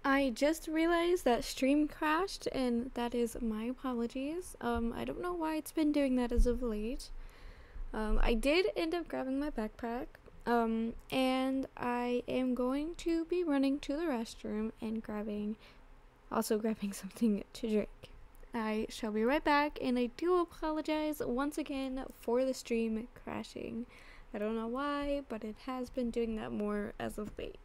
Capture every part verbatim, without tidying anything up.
I just realized that stream crashed, and that is my apologies. Um, I don't know why it's been doing that as of late. Um, I did end up grabbing my backpack, um, and I am going to be running to the restroom and grabbing, also grabbing something to drink. I shall be right back, and I do apologize once again for the stream crashing. I don't know why, but it has been doing that more as of late.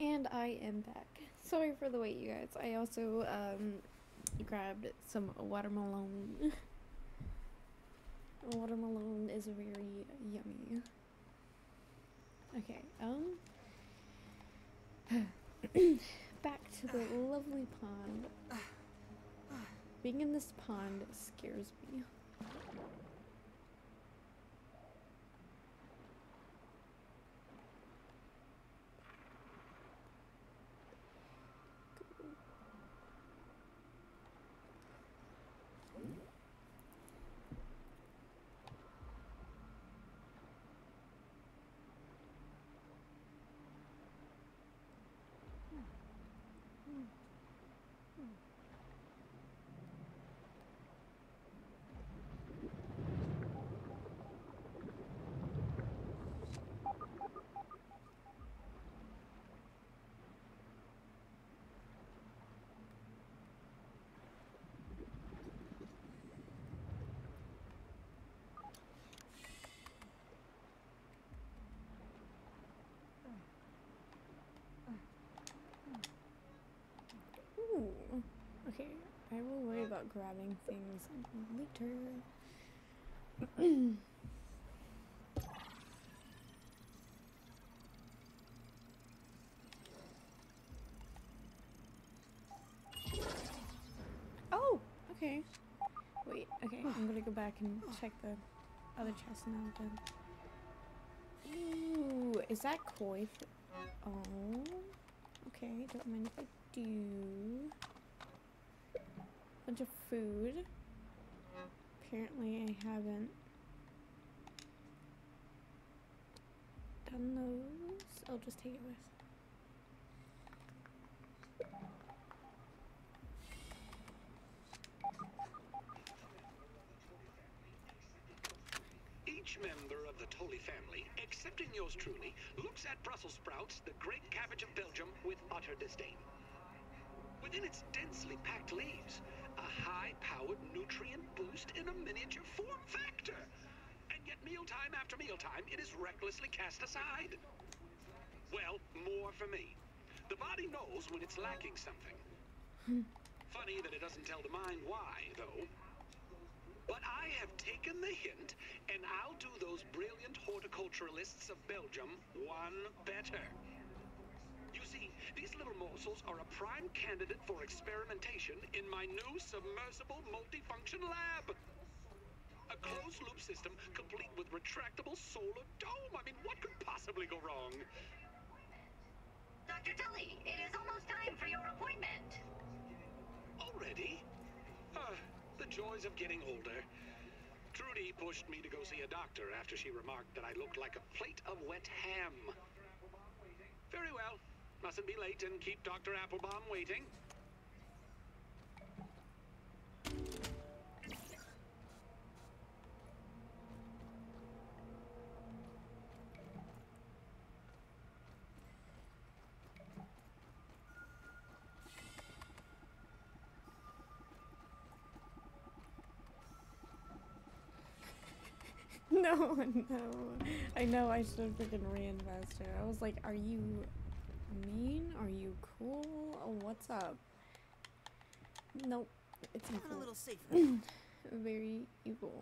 And I am back. Sorry for the wait, you guys. I also um grabbed some watermelon. Watermelon is very yummy. Okay, um back to the lovely pond. Being in this pond scares me. Ooh. Okay, I will worry about grabbing things later. Oh, okay. Wait, okay, I'm gonna go back and check the other chest now then. Ooh, is that koi? Oh, okay, don't mind if I do. Bunch of food. Apparently I haven't done those. I'll just take it with. Each member of the Tully family, excepting yours truly, looks at Brussels sprouts, the great cabbage of Belgium, with utter disdain. Within its densely packed leaves, a high-powered nutrient boost in a miniature form factor. And yet mealtime after mealtime, it is recklessly cast aside. Well, more for me. The body knows when it's lacking something. Funny that it doesn't tell the mind why, though. But I have taken the hint, and I'll do those brilliant horticulturalists of Belgium one better. You see, these little morsels are a prime candidate for experimentation in my new submersible multifunction lab. A closed-loop system complete with retractable solar dome. I mean, what could possibly go wrong? Doctor Tully, it is almost time for your appointment. Already? Ah, the joys of getting older. Trudy pushed me to go see a doctor after she remarked that I looked like a plate of wet ham. Very well. Mustn't be late and keep Doctor Applebaum waiting. No, no. I know I should have freaking ran faster. I was like, are you mean? Are you cool? Oh, what's up? Nope. It's evil. A little safer. Very evil.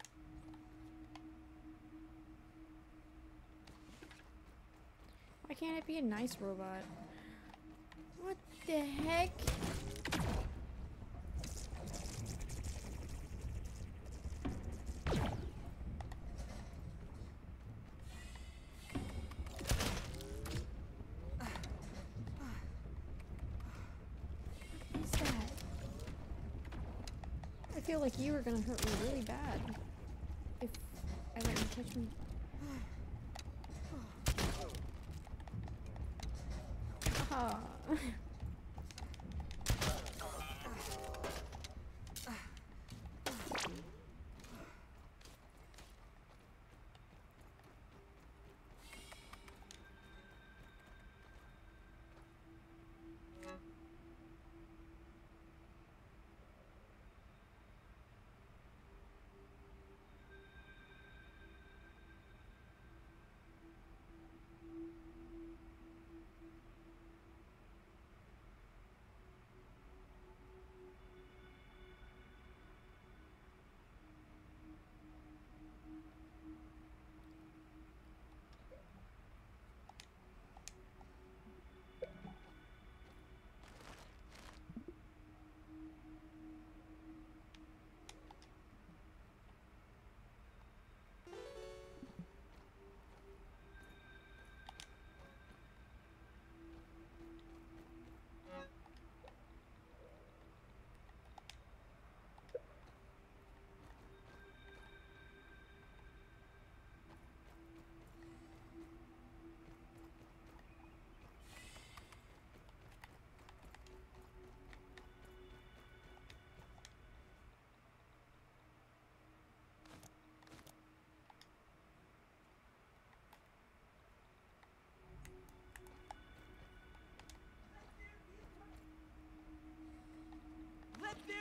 Why can't it be a nice robot? What the heck? I feel like you were gonna hurt me really bad if I let you touch me. Ah.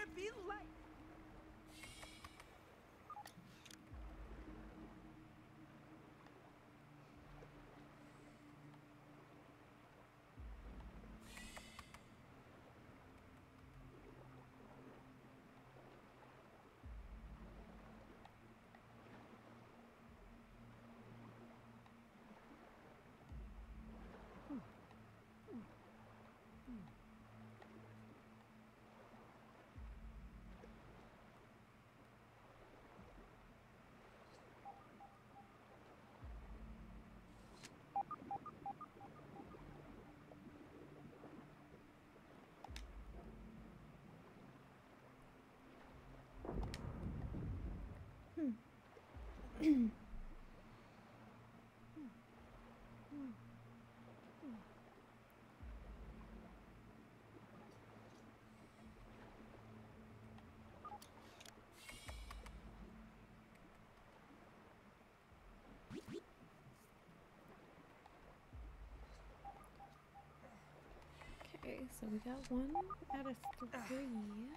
gonna be like? Okay, so we got one out of three.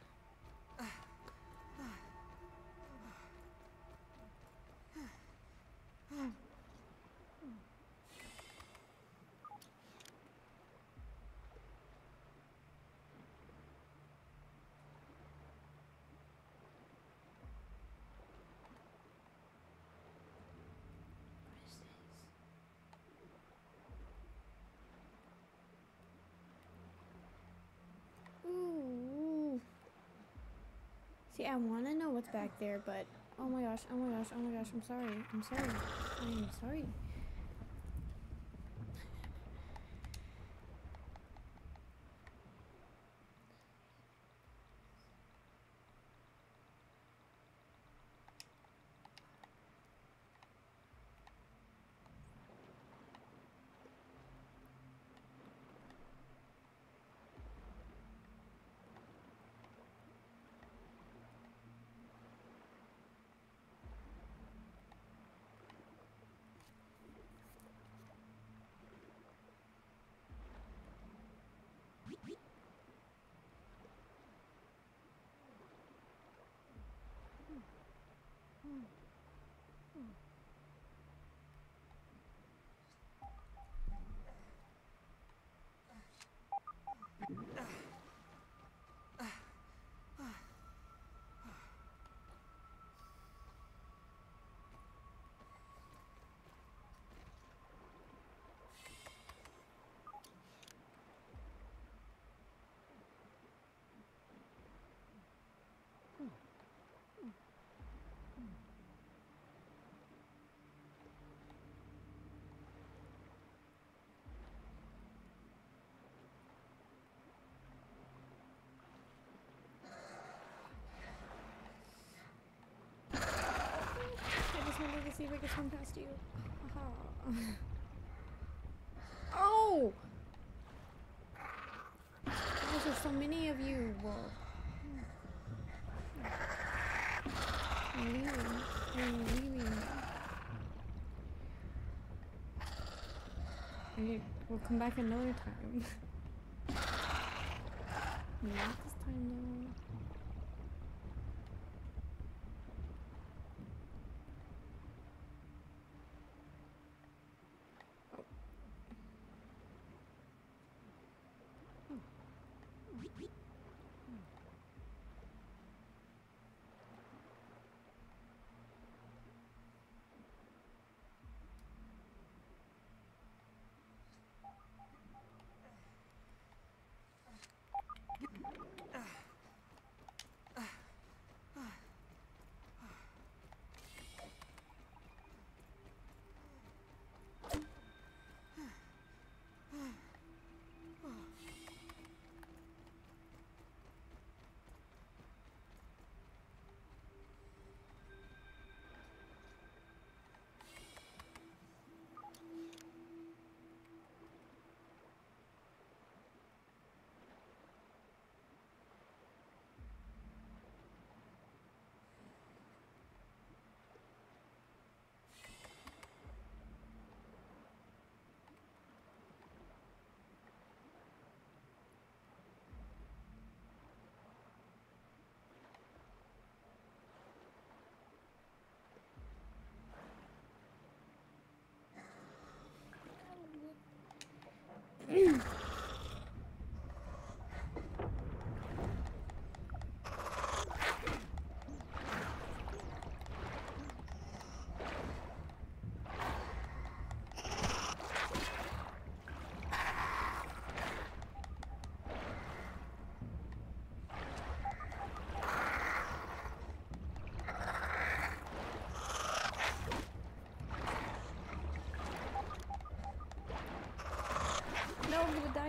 What is this? Ooh. See, I want to know what's back there, but oh my gosh, oh my gosh, oh my gosh, I'm sorry. I'm sorry. I'm sorry. I just wanted to see if I could swim past you. Aha. Oh! Why is there so many of you? Whoa. I'm leaving. I'm leaving. Okay, we'll come back another time. Not this time though.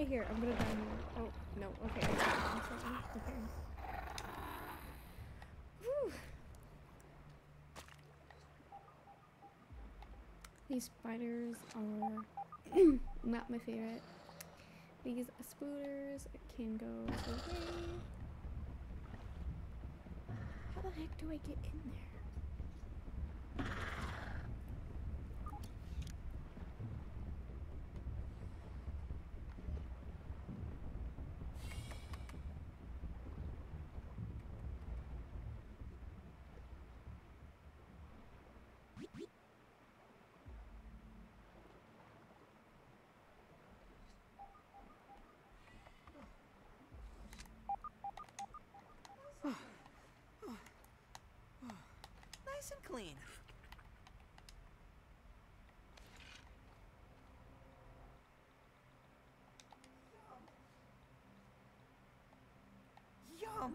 die here. I'm gonna die here. Oh, no. Okay. I'm sorry. Okay. Whew. These spiders are not my favorite. These spooters can go away. How the heck do I get in there? Nice and clean. Yum.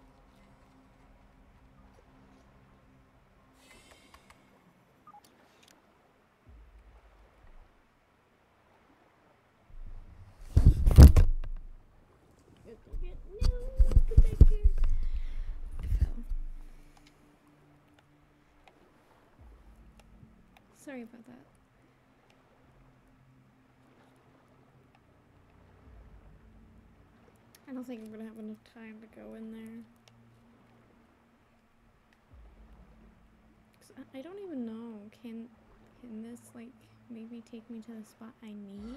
Sorry about that. I don't think I'm gonna have enough time to go in there. 'Cause I, I don't even know. Can can this like maybe take me to the spot I need?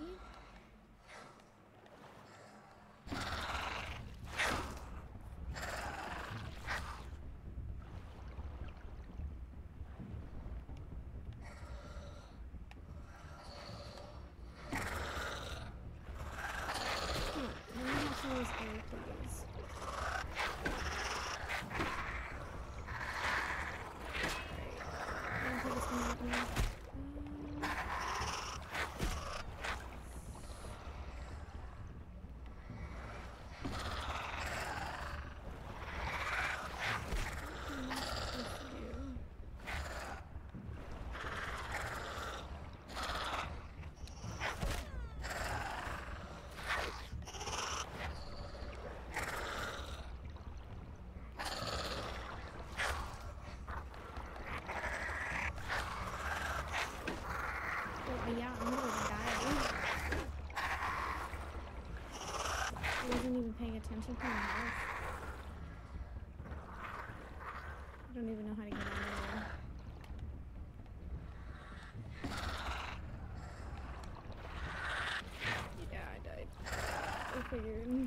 Yeah, I'm gonna die. I wasn't even paying attention to my health. I don't even know how to get out of there. Yeah, I died. I figured.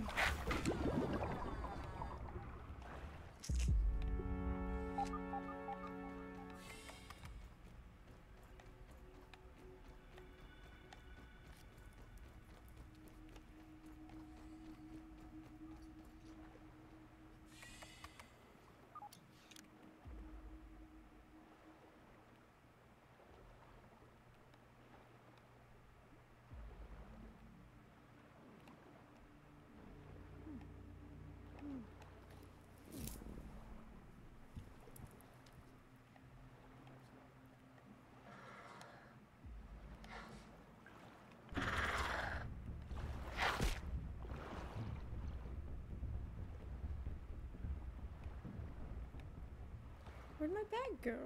Where'd my bag go?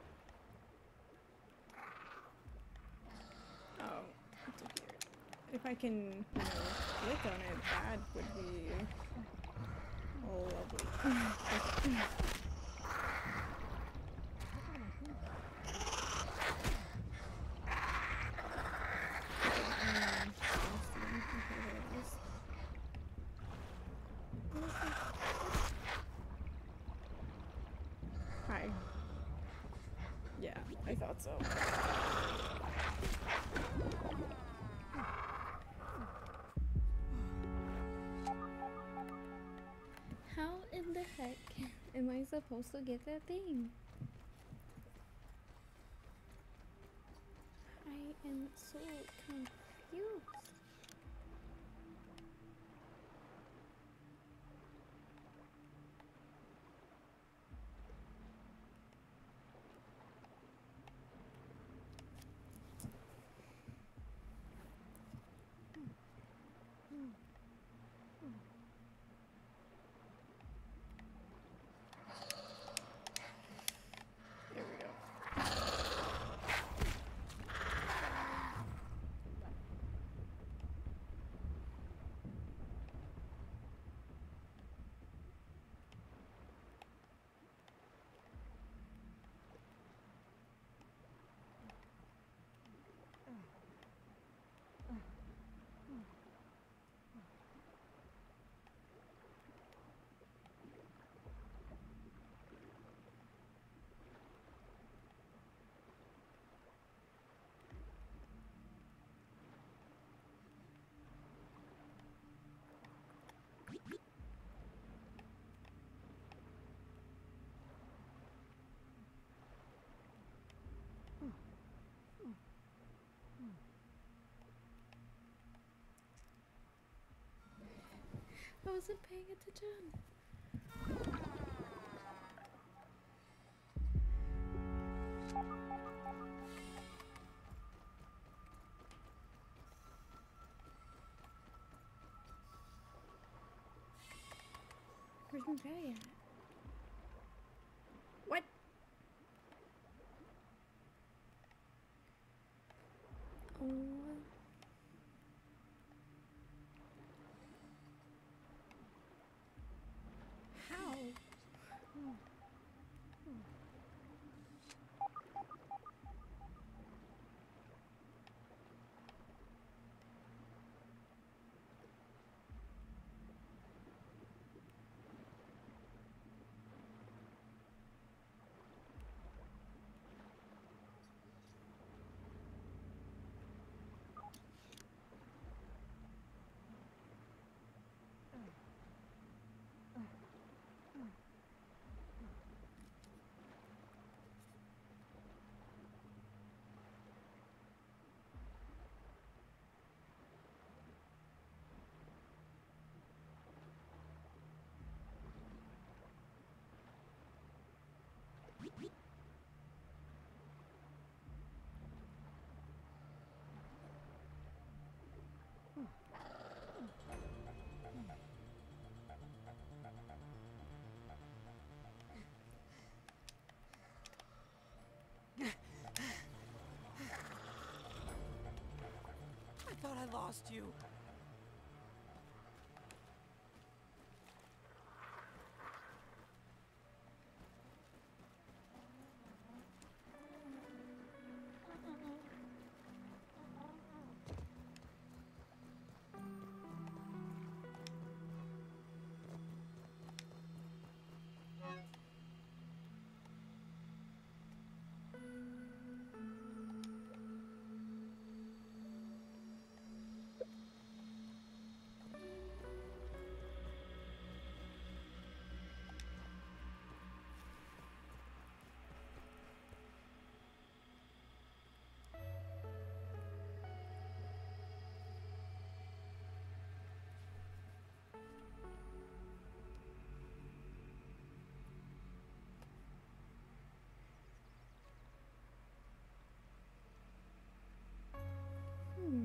Oh, it's up here. If I can, you know, click on it, that would be lovely. Hi. Yeah, I thought so. How in the heck am I supposed to get that thing? I am so confused. I wasn't paying attention. Where's my bag at? What? Oh. How? Oh. Oh. I thought I lost you. Hmm.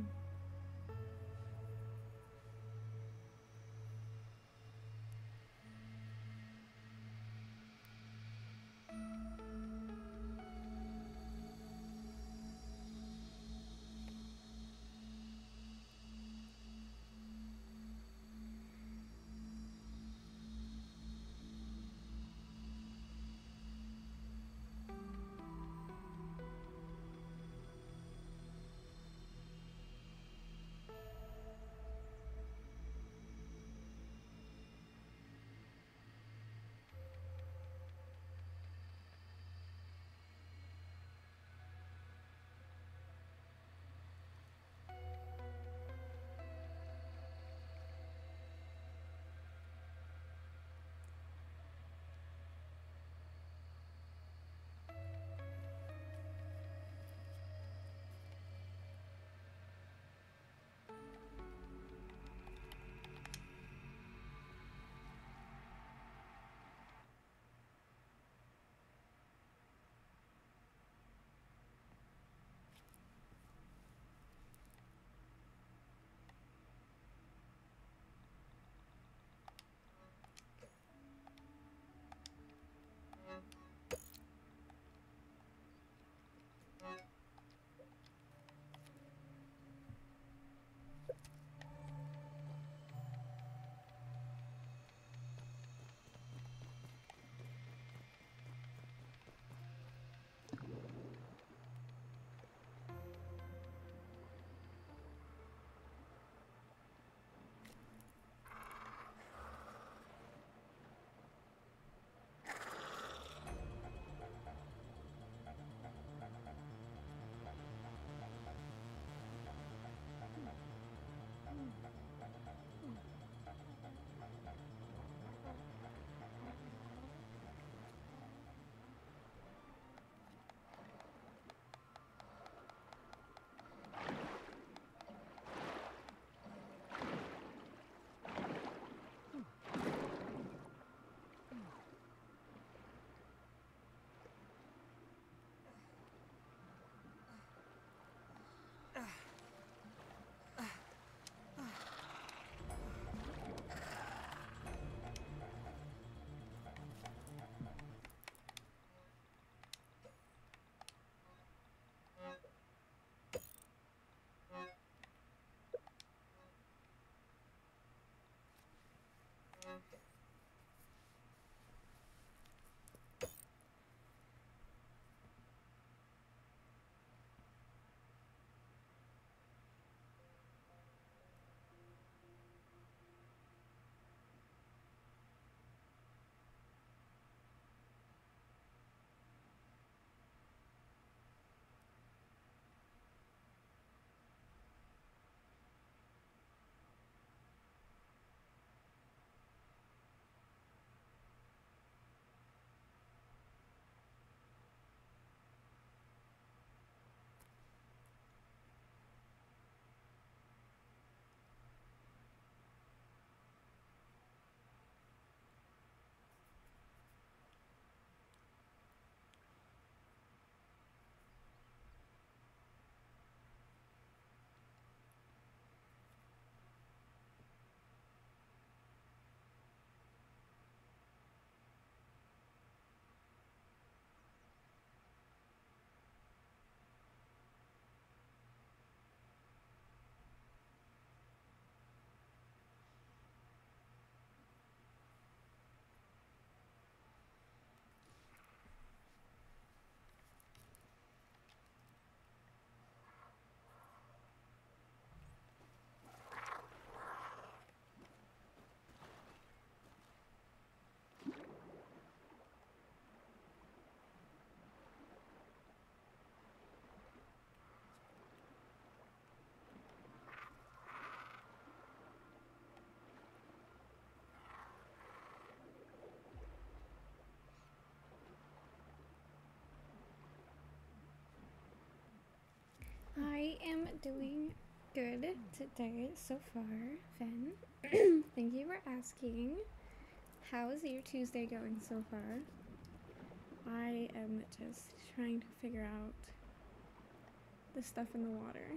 doing good today so far, Fen. Thank you for asking. How is your Tuesday going so far? I am just trying to figure out the stuff in the water.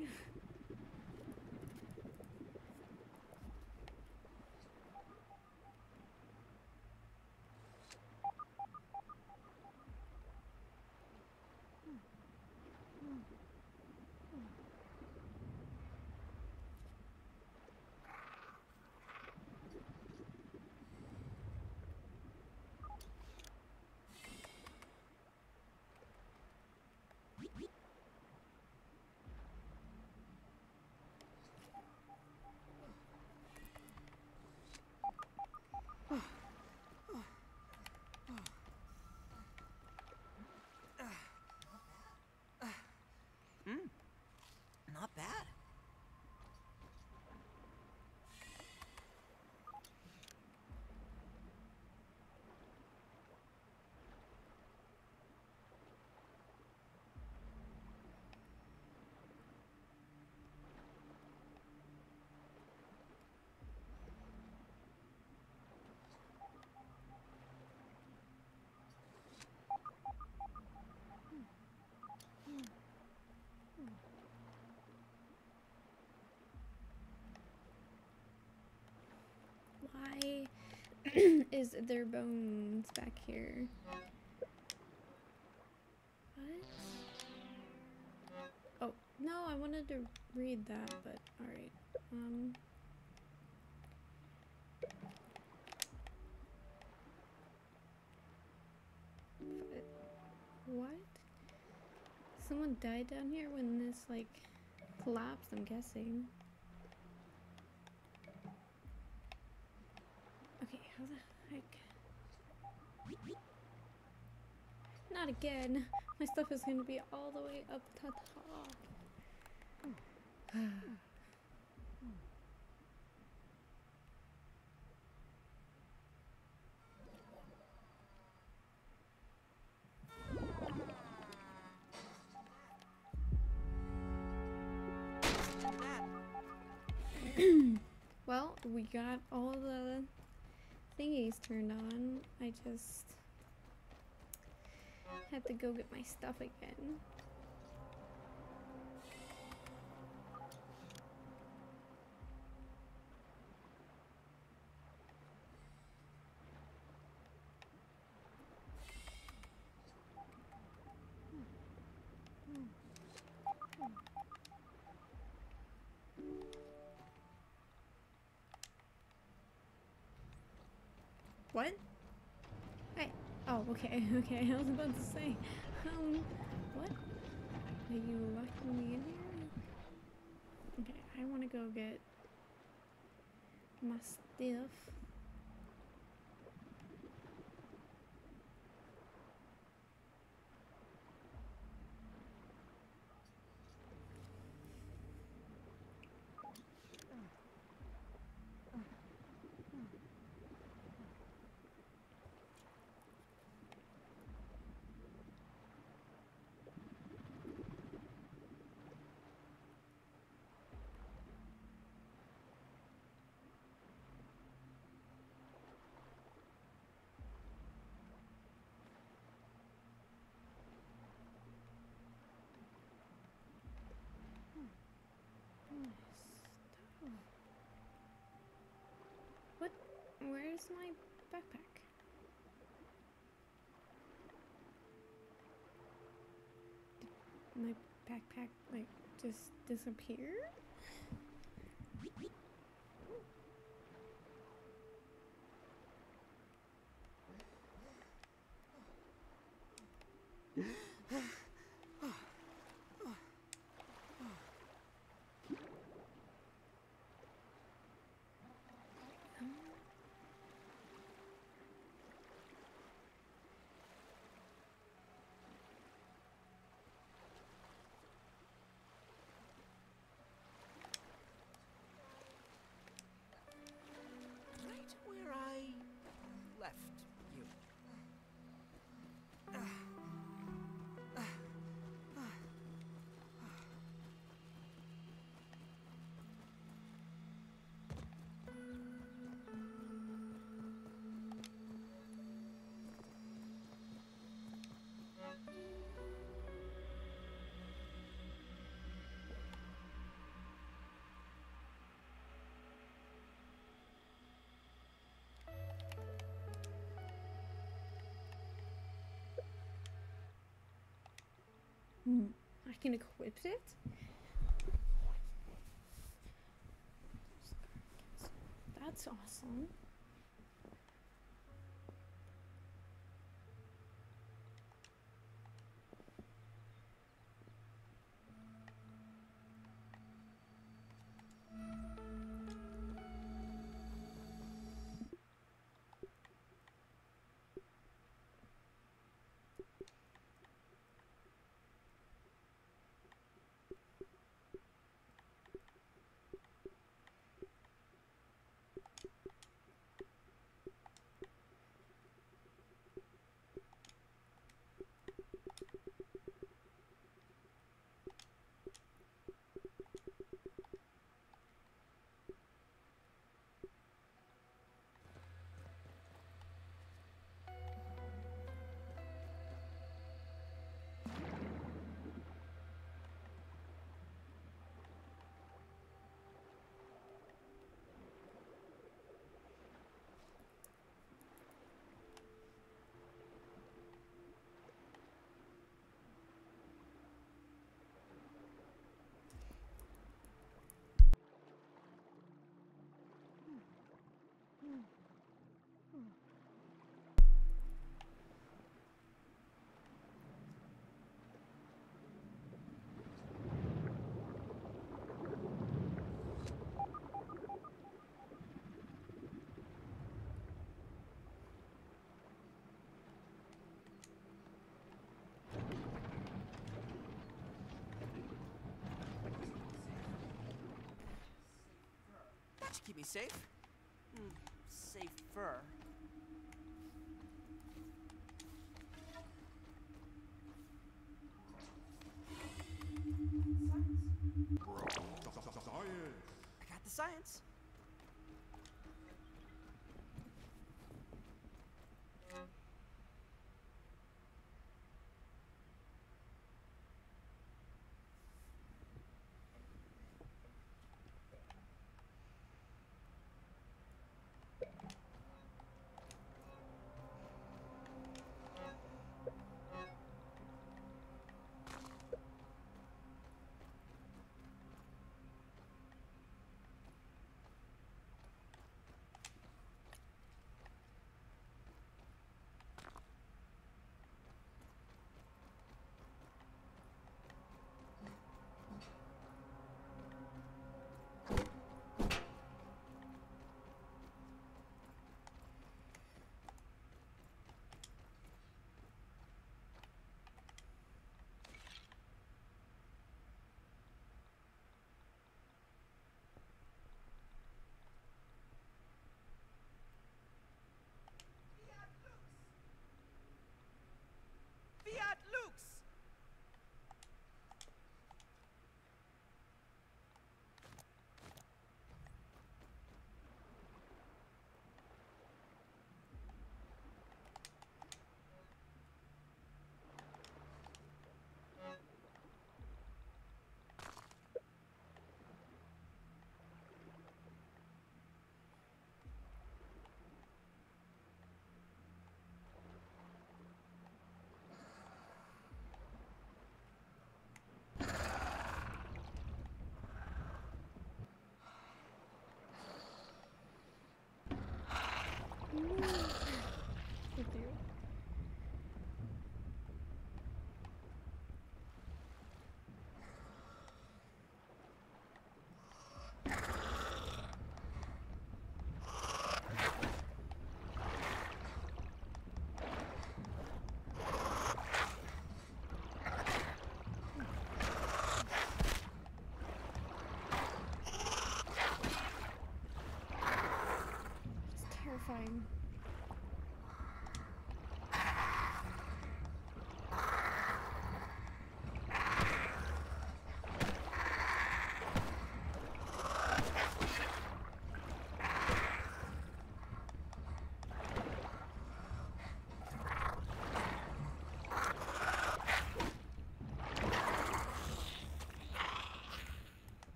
Not bad. Why is there bones back here? What? Oh, no, I wanted to read that, but alright. Um. But what? Someone died down here when this, like, collapsed, I'm guessing. Okay, how the heck? Not again. My stuff is gonna be all the way up to top. Well, we got all the thingies turned on. I just had to go get my stuff again. What? Hey. Oh, okay, okay. I was about to say, um, what? Are you locking me in here? Okay, I want to go get my stuff. What? Where's my backpack? Did my backpack, like, just disappear? Right where I left you. Uh, uh, I can equip it? That's awesome. That should keep me safe. Hmm, safer. I got the science.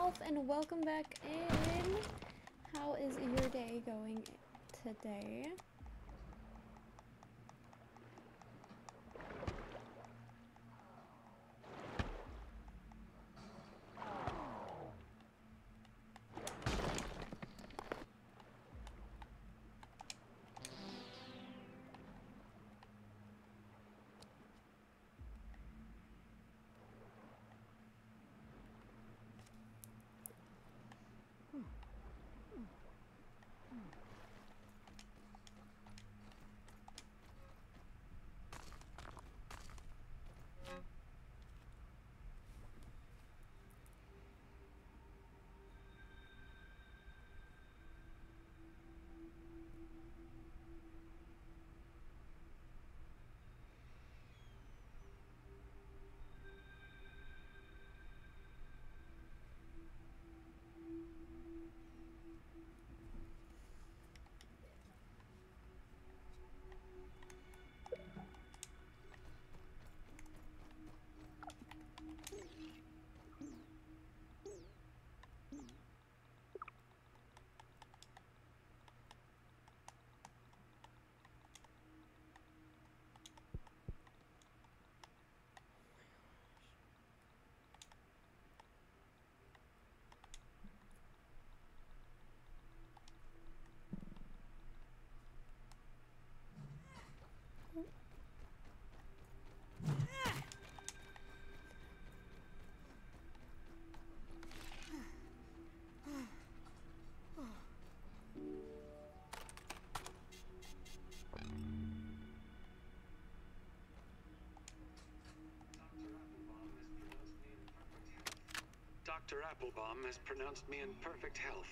Elf, and welcome back in. How is your day going today? Doctor Applebaum has pronounced me in perfect health.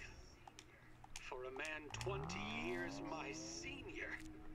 For a man twenty years my senior,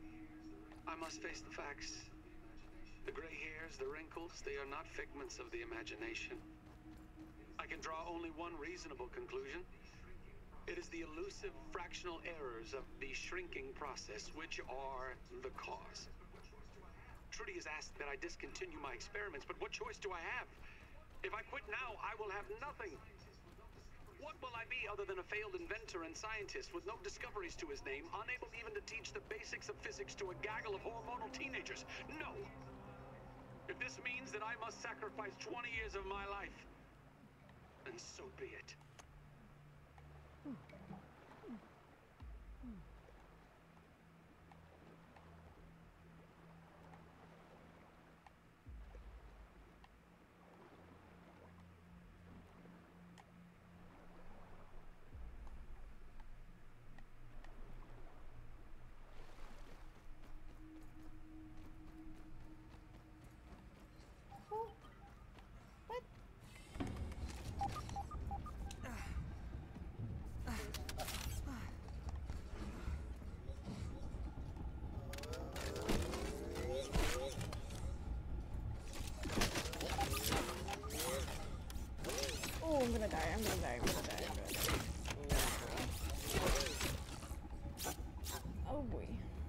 I must face the facts. The gray hairs, the wrinkles, they are not figments of the imagination. I can draw only one reasonable conclusion. It is the elusive fractional errors of the shrinking process which are the cause. Trudy has asked that I discontinue my experiments, but what choice do I have? If I quit now, I will have nothing. What will I be other than a failed inventor and scientist with no discoveries to his name, unable even to teach the basics of physics to a gaggle of hormonal teenagers? No! If this means that I must sacrifice twenty years of my life, then so be it. I'm gonna die, I'm gonna die, I'm gonna die, I'm gonna die. Oh boy.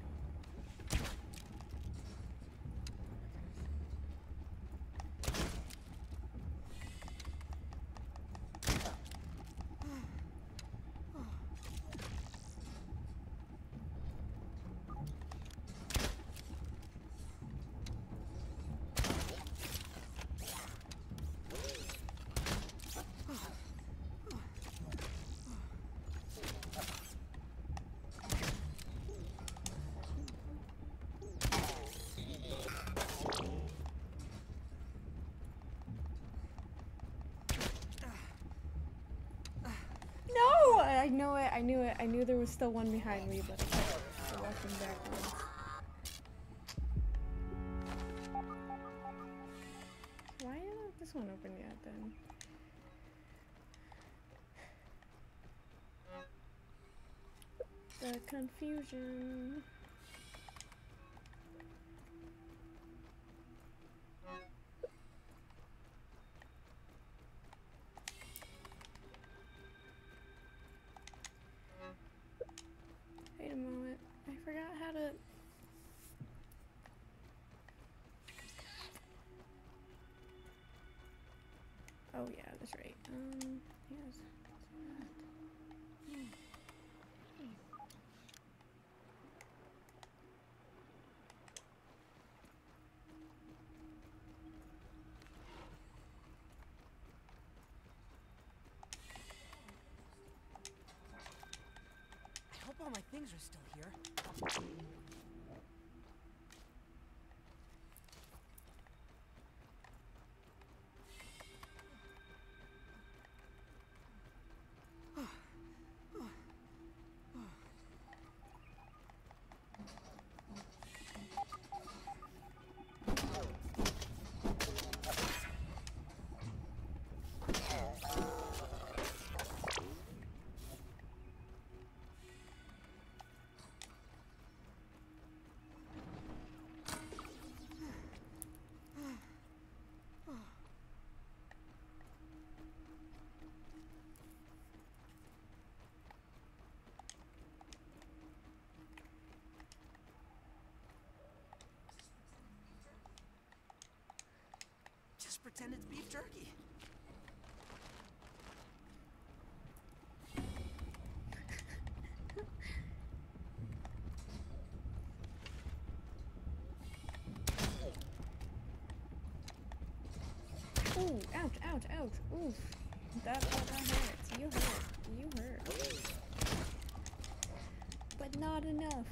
No! I know it, I knew it. I knew there was still one behind me, but I kept walking backwards. Why isn't this one open yet then? The confusion. Wait a moment. I forgot how to... Oh yeah, that's right. Um, yes. I hope all my things are still here. Just pretend it's beef jerky. Ooh, ouch, ouch, ouch. Oof. That, that, that hurts. You hurt. You hurt. But not enough.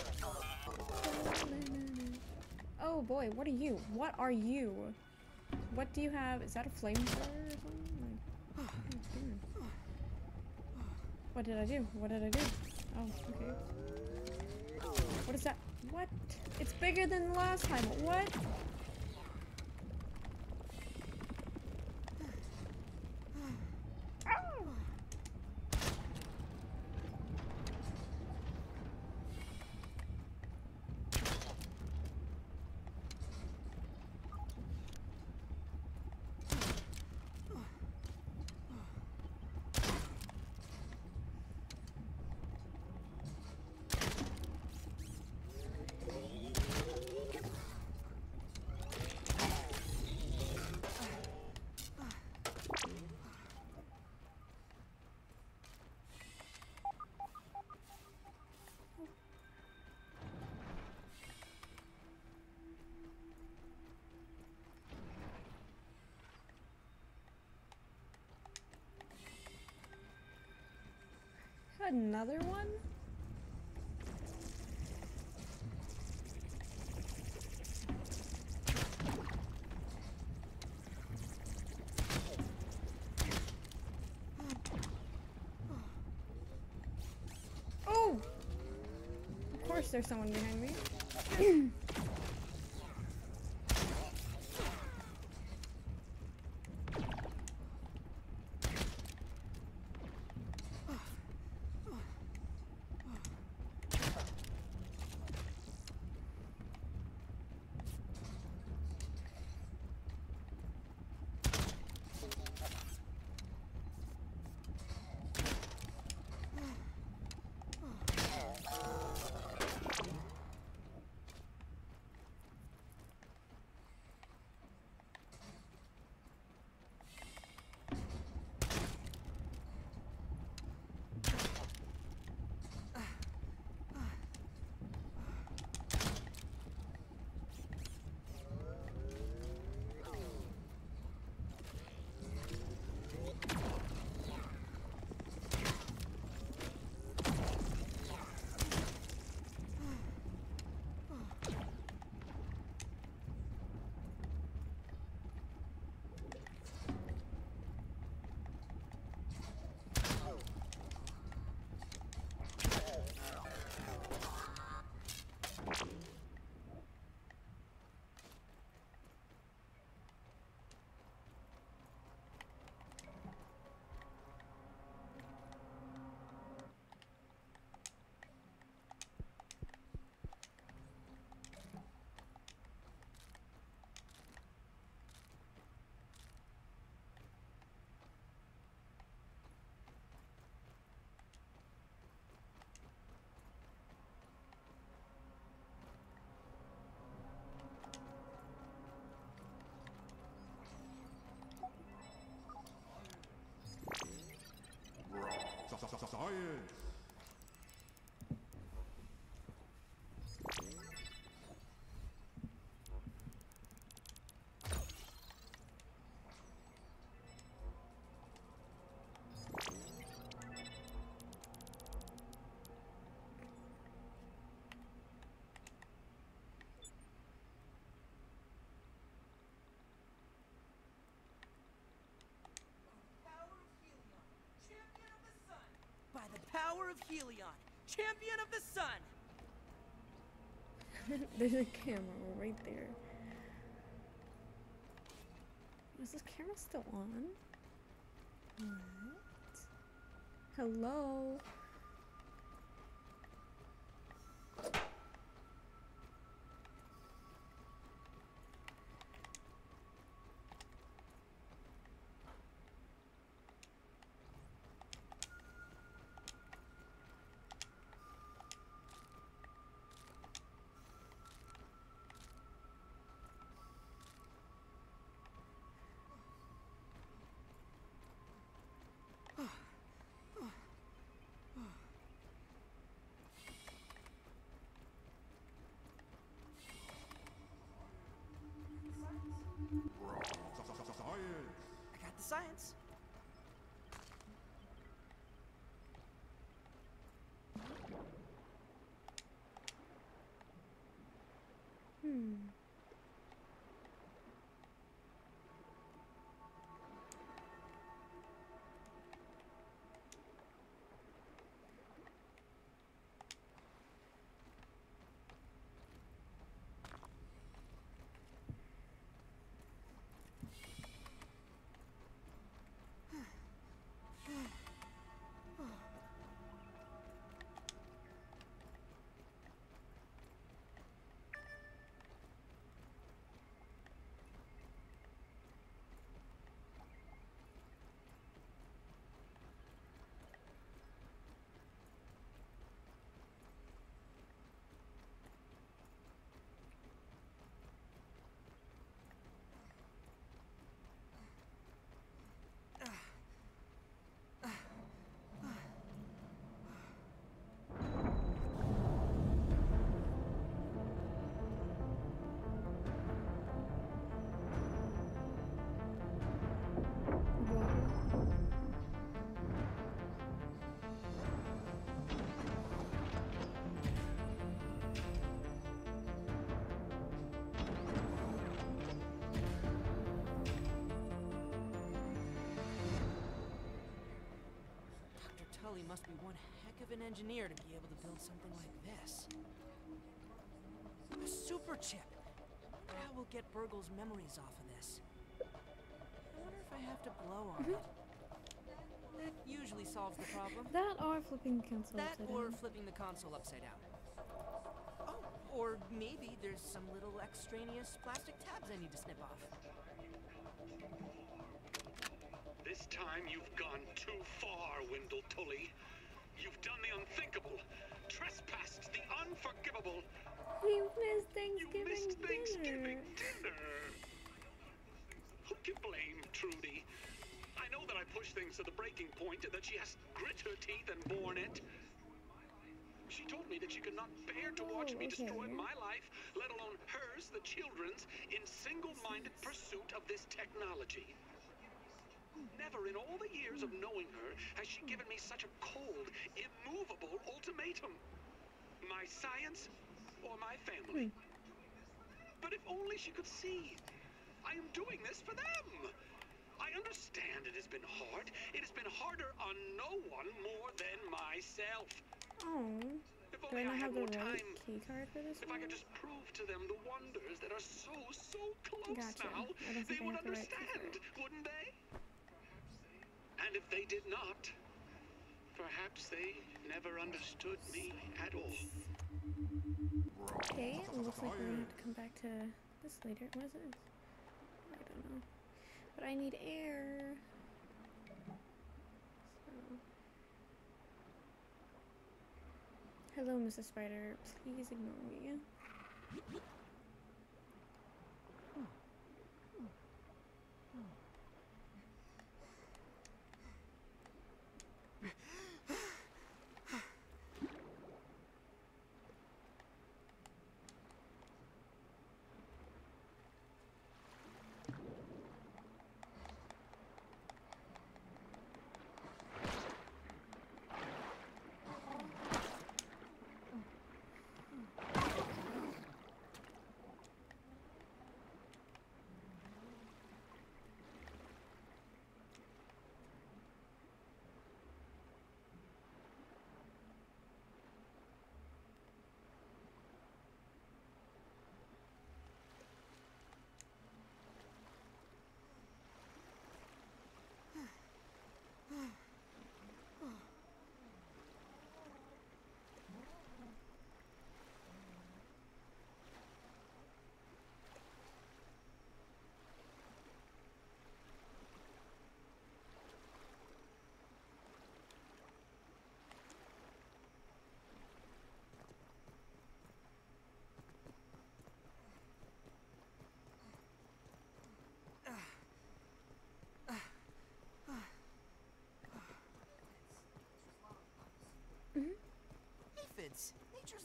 Oh boy, what are you? What are you? What do you have? Is that a flamethrower or something? Like, oh, what did I do? What did I do? Oh, okay. What is that? What? It's bigger than the last time. What? Another one? Oh! Of course there's someone behind me. of Helion, champion of the sun! There's a camera right there. Is this camera still on? What? Hello? I got the science. Hmm. Tully must be one heck of an engineer to be able to build something like this. A super chip! That will get Burgle's memories off of this. I wonder if I have to blow on it. That usually solves the problem. That or flipping the console That upside or down. flipping the console upside down. Oh, or maybe there's some little extraneous plastic tabs I need to snip off. This time you've gone too far, Wendell Tully. You've done the unthinkable, trespassed the unforgivable. We missed You Thanksgiving missed Thanksgiving dinner. dinner. Who can blame Trudy? I know that I pushed things to the breaking point and that she has grit her teeth and borne it. She told me that she could not bear to watch Oh, me okay. destroy my life, let alone hers, the children's, in single-minded pursuit of this technology. Never in all the years of knowing her has she given me such a cold, immovable ultimatum. My science or my family. But if only she could see. I am doing this for them. I understand it has been hard. It has been harder on no one more than myself. Oh. If Do only I not I had have the more right time. key card for this If I one? could just prove to them the wonders that are so, so close Gotcha. now, I don't they think I would have the right key understand, wouldn't they? And if they did not, perhaps they never understood me at all. Okay, it looks like we're gonna have to come back to this later. What is it? I don't know. But I need air. So. Hello, Missus Spider. Please ignore me.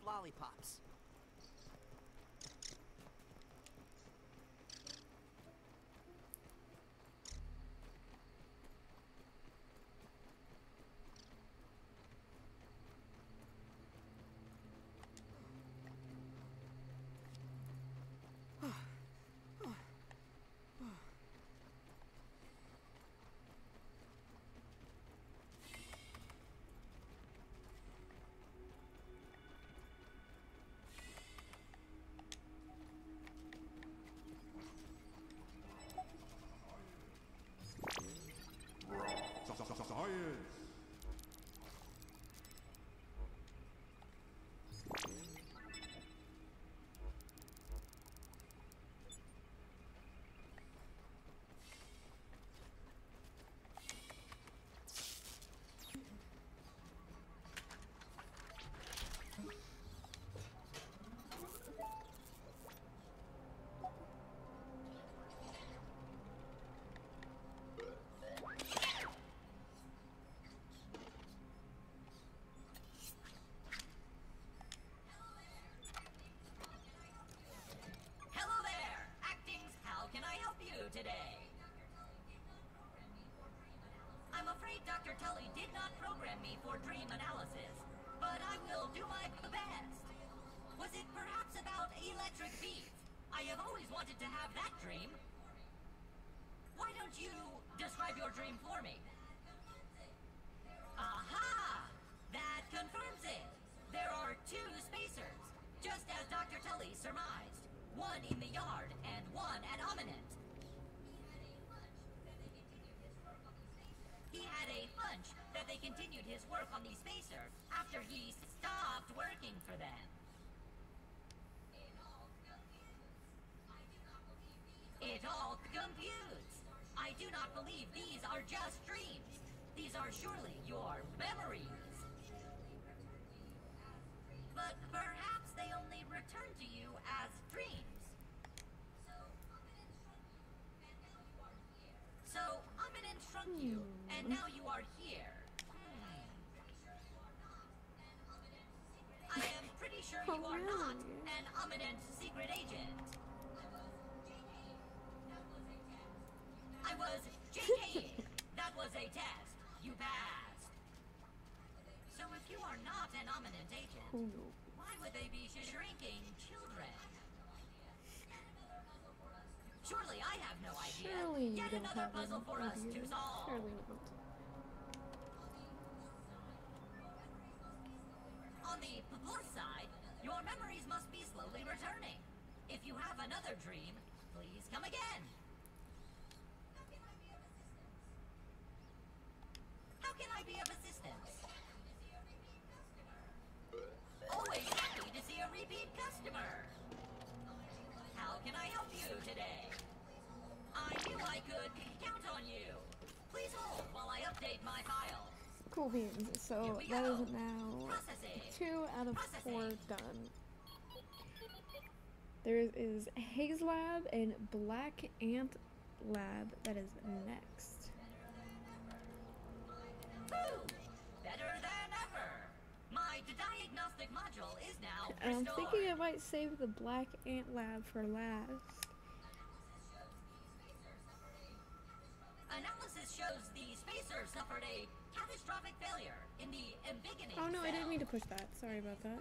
lollipops. Science! Hello there! Acting's How Can I Help You today? I'm afraid Doctor Tully did not program me for dream analysis, but I will do my best. Was it perhaps about electric beef? I have always wanted to have that dream. Why don't you describe your dream for me? Aha! That confirms it! There are two spacers, just as Doctor Tully surmised. One in the yard and one at Ominent. He had a hunch that they continued his work on the spacer after he stopped working for them. It all computes. I do not believe these are just dreams. These are surely your memories. But perhaps they only return to you as dreams. So, Ominent shrunk you, and now you are here. Hmm. I am pretty sure you are not an Ominent secret agent. I was J K. That was a test. You passed. So if you are not an Ominent agent, why would they be shrinking children? Surely I have no idea. Surely you Yet don't another have puzzle an for us idea. to solve. Surely not. On the plus side, your memories must be slowly returning. If you have another dream, please come again. How can I be of assistance? Always happy to see a repeat customer. How can I help you today? I knew I could count on you. Please hold while I update my file. Cool beans. So Here we that go. is now Processing. two out of Processing. four done. There is Haze Lab and Black Ant Lab that is next. Woo! Better than ever. My diagnostic module is now And I'm restored. thinking I might save the Black Ant Lab for last. Analysis shows the spacer suffered a catastrophic failure in the embiggening Oh no, I didn't cell. mean to push that. Sorry about that.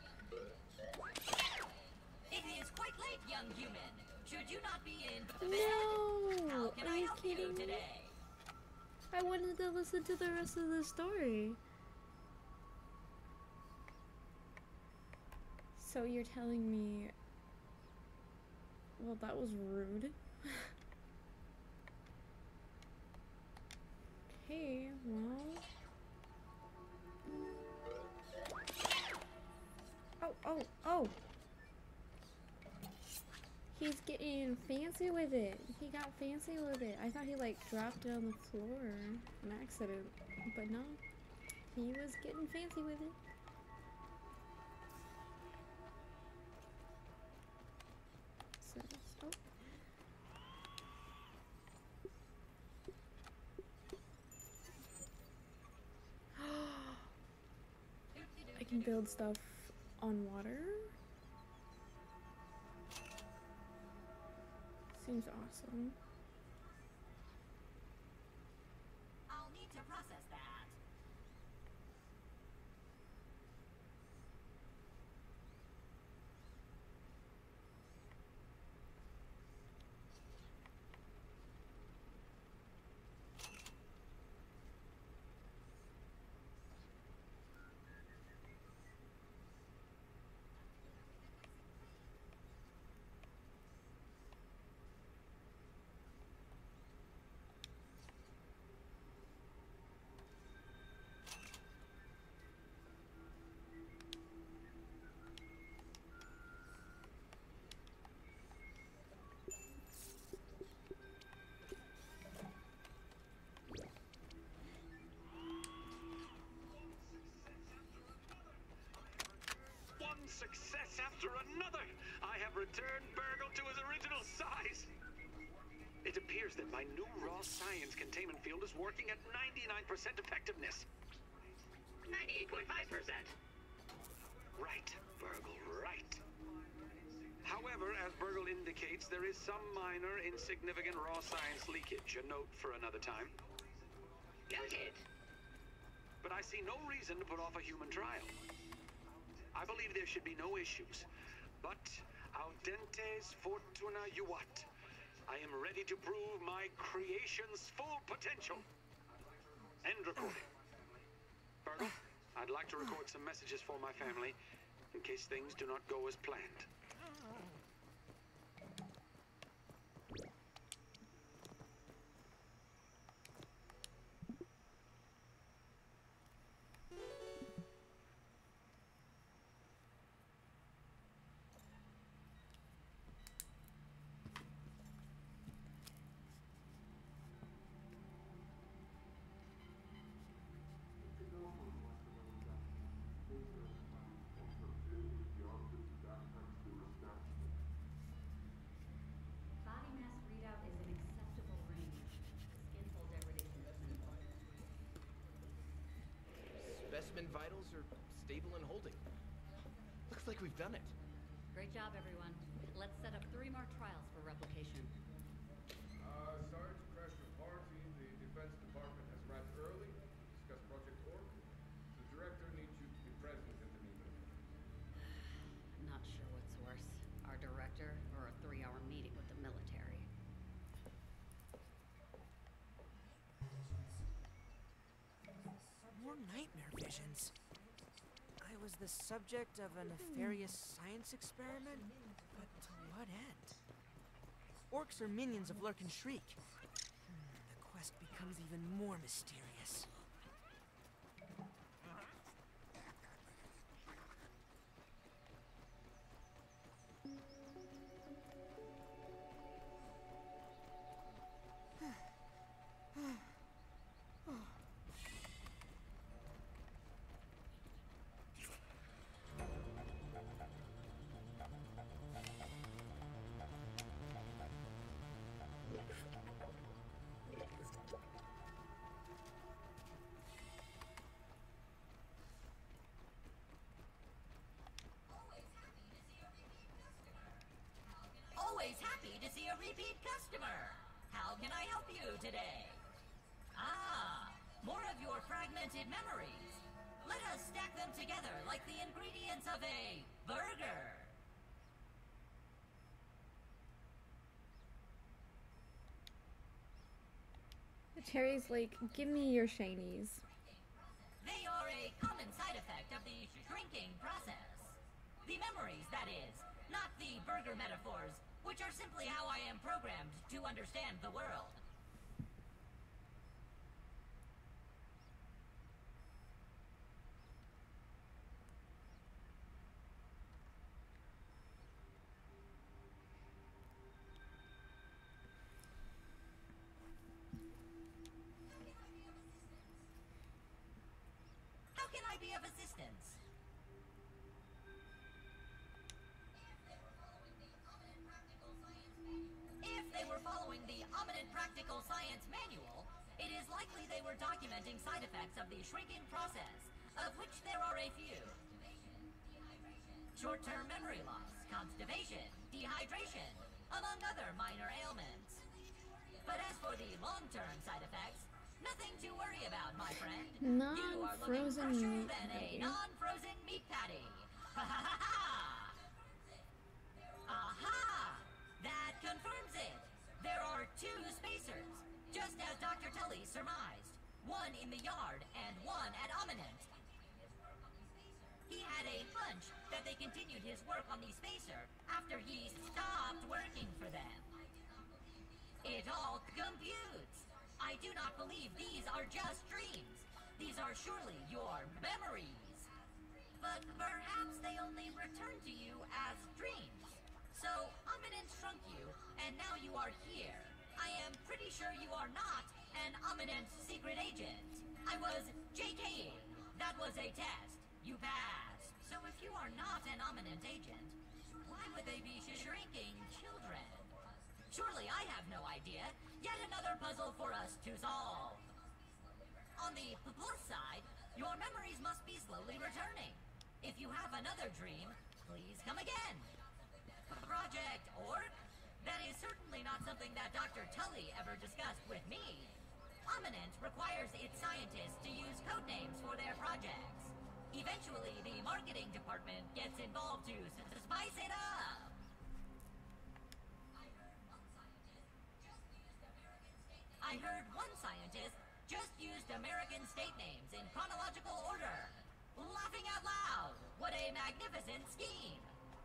It is quite late, young human. Should you not be in bed? No! How can Are I you help kidding you me? today? I wanted to listen to the rest of the story. So you're telling me... Well, that was rude. Okay, well... Oh, oh, oh! He's getting fancy with it. He got fancy with it. I thought he like dropped it on the floor, an accident, but no, he was getting fancy with it. So, oh. I can build stuff on water. Seems awesome. I'll need to process that. One success after another! I have returned Burgle to his original size! It appears that my new raw science containment field is working at ninety-nine percent effectiveness. ninety-eight point five percent. Right, Burgle, right. However, as Burgle indicates, there is some minor, insignificant raw science leakage. A note for another time. Noted. But I see no reason to put off a human trial. I believe there should be no issues. But audentes fortuna juvat. I am ready to prove my creation's full potential. End recording. Burgle, I'd like to record some messages for my family in case things do not go as planned. Body mass readout is an acceptable range. Skin fold degradation doesn't apply. Specimen vitals are stable and holding. Looks like we've done it. Great job, everyone. Let's set up three more trials for replication. Uh, Sarge, crash report team. The Defense Department has arrived early to discuss Project Orc. The director needs you to be present at the meeting. Not sure what's worse, our director or a three-hour meeting with the military. More nightmare visions. I was the subject of a nefarious science experiment, but to what end? Orcs are minions of Lurk and Shriek. Hmm, the quest becomes even more mysterious. Always happy to see a repeat customer. How can I help you today? Ah, more of your fragmented memories. Let us stack them together like the ingredients of a burger. Terry's like, give me your shinies. They are a common side effect of the shrinking process. The memories, that is, not the burger metaphors, which are simply how I am programmed to understand the world. How can I be of assistance? If they were following the Ominent Practical Science Manual, it is likely they were documenting side effects of the shrinking process, of which there are a few. short-term memory loss, constipation, dehydration, among other minor ailments. But as for the long-term side effects, nothing to worry about, my friend. You are looking Non-frozen fresher meat than a patty. non-frozen meat patty. Ha ha ha ha! Aha! That confirms it. There are two spacers, just as Doctor Tully surmised. One in the yard and one at Ominent. He had a hunch that they continued his work on the spacer after he stopped working for them. It all computes. I do not believe these are just dreams. These are surely your memories. But perhaps they only return to you as dreams. So, Ominent shrunk you, and now you are here. I am pretty sure you are not an Ominent secret agent. I was JKing. That was a test. You passed. So if you are not an Ominent agent, why would they be shrinking children? Surely I have no idea. Yet another puzzle for us to solve. On the plus side, your memories must be slowly returning. If you have another dream, please come again. Project Orc? That is certainly not something that Doctor Tully ever discussed with me. Ominent requires its scientists to use code names for their projects. Eventually, the marketing department gets involved to s- spice it up. I heard one scientist just used American state names in chronological order. Laughing out loud! What a magnificent scheme!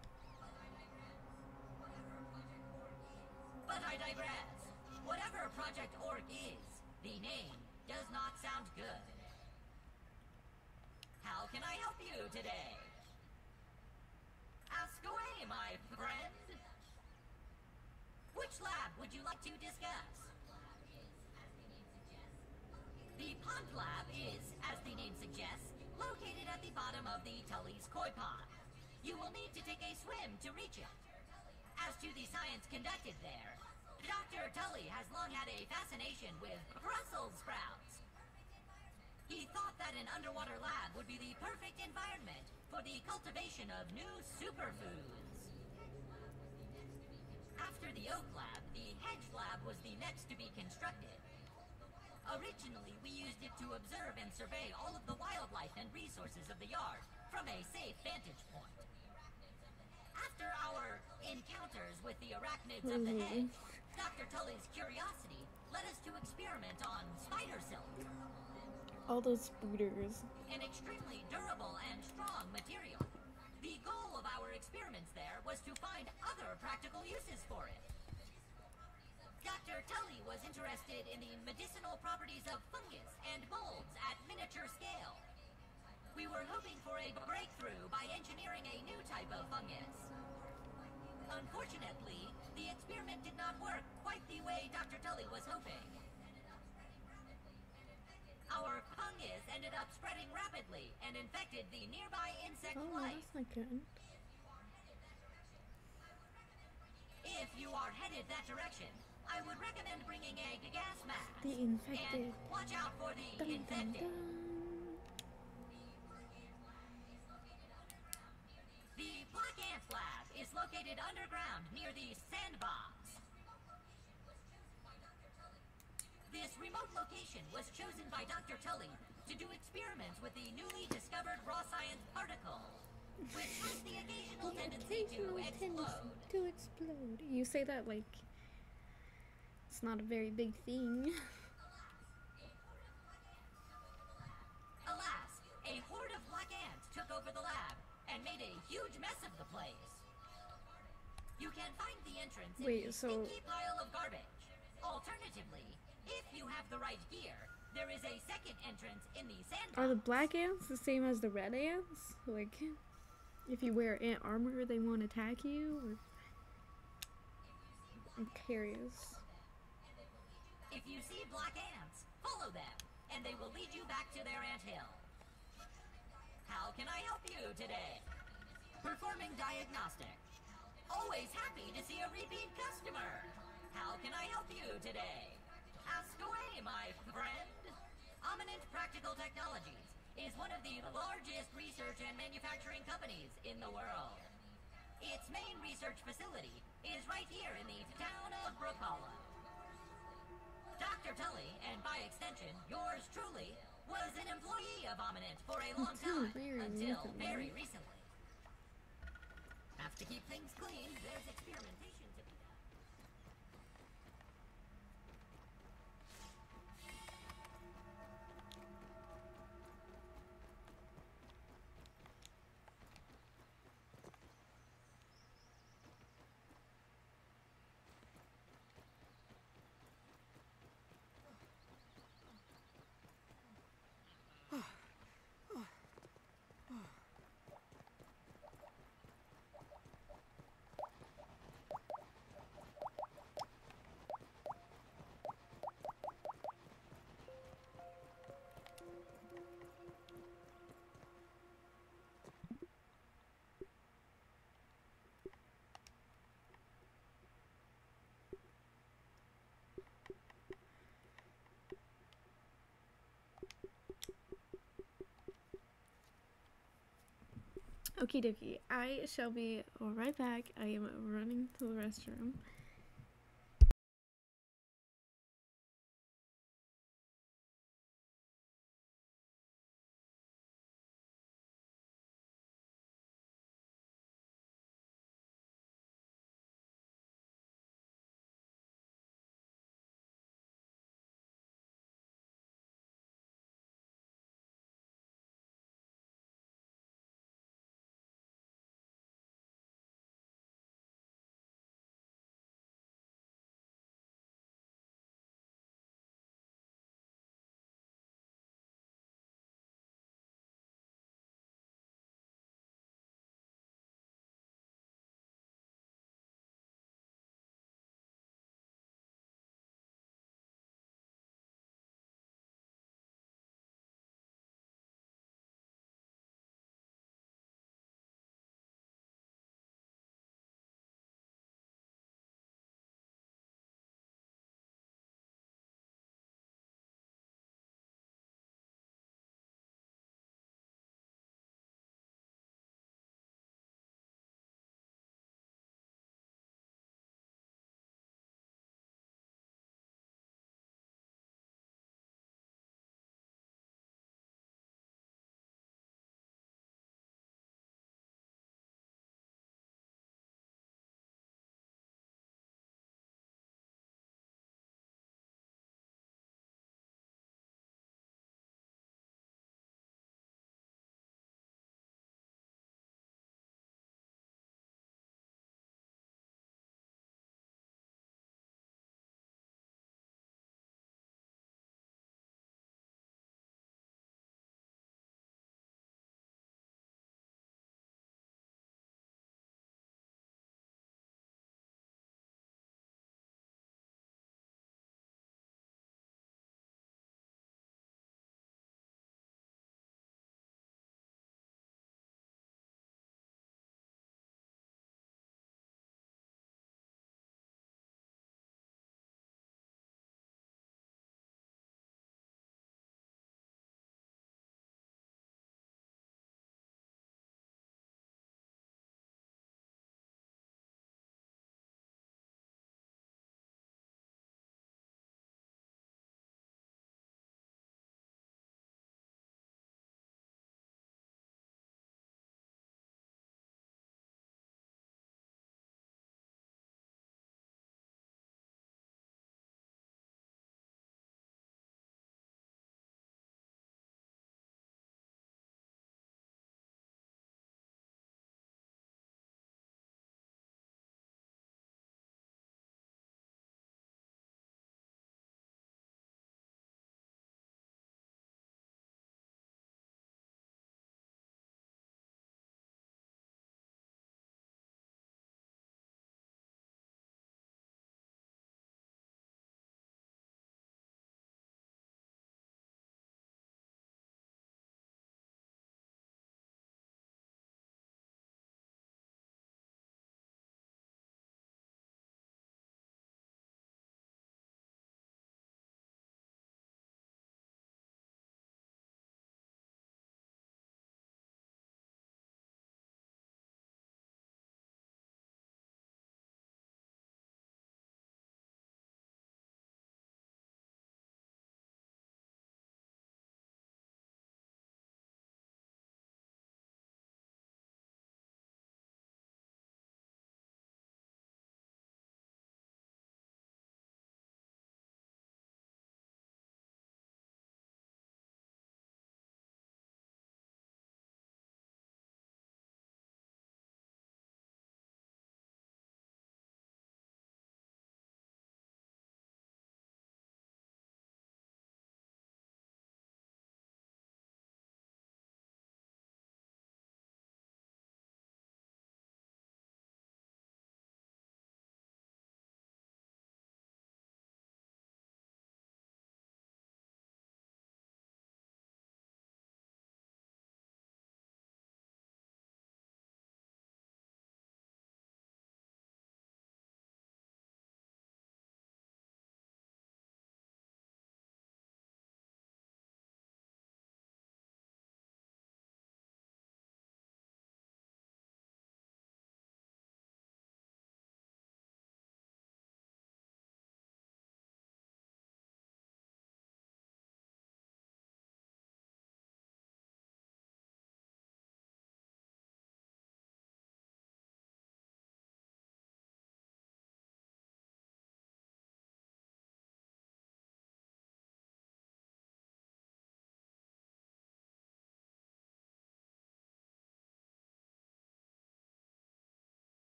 But I digress. Whatever Project Orc is, the name does not sound good. How can I help you today? Ask away, my friend. Which lab would you like to discuss? The Pond Lab is, as the name suggests, located at the bottom of the Tully's Koi Pond. You will need to take a swim to reach it. As to the science conducted there, Doctor Tully has long had a fascination with Brussels sprouts. He thought that an underwater lab would be the perfect environment for the cultivation of new superfoods. After the Oak Lab, the Hedge Lab was the next to be constructed. Originally, we used it to observe and survey all of the wildlife and resources of the yard from a safe vantage point. After our encounters with the arachnids of the hedge, Doctor Tully's curiosity led us to experiment on spider silk, All those spooters. an extremely durable and strong material. The goal of our experiments there was to find other practical uses for it. Doctor Tully was interested in the medicinal properties of fungus and molds at miniature scale. We were hoping for a breakthrough by engineering a new type of fungus. Unfortunately, the experiment did not work quite the way Doctor Tully was hoping. Our fungus ended up spreading rapidly and infected the nearby insect Oh, life. that's not good. If you are headed that direction, I would recommend bringing a gas mask. The infected. And watch out for the Dun, dun, infected. dun. The Black Ant Lab is located underground near the sandbox. This remote location was chosen by Doctor Tully to do experiments with the newly discovered raw science particle, which has the occasional The tendency to occasional explode. tendency to explode. You say that like it's not a very big thing. Alas, a horde of black ants took over the lab and made a huge mess of the place. You can find the entrance Wait, in the so- stinky pile of garbage. Alternatively, if you have the right gear, there is a second entrance in the sandbox. Are the black ants the same as the red ants? Like, if you wear ant armor, they won't attack you? Or... I'm curious. If you see black ants, follow them, and they will lead you back to their anthill. How can I help you today? Performing diagnostic. Always happy to see a repeat customer. How can I help you today? Ask away, my friend. Ominent Practical Technologies is one of the largest research and manufacturing companies in the world. Its main research facility is right here in the town of Brook Hollow. Doctor Tully, and by extension, yours truly, was an employee of Ominent for a long Until time, very until recently. very recently. Have to keep things clean, there's experimentation to be done. Okie dokie, I shall be right back. I am running to the restroom.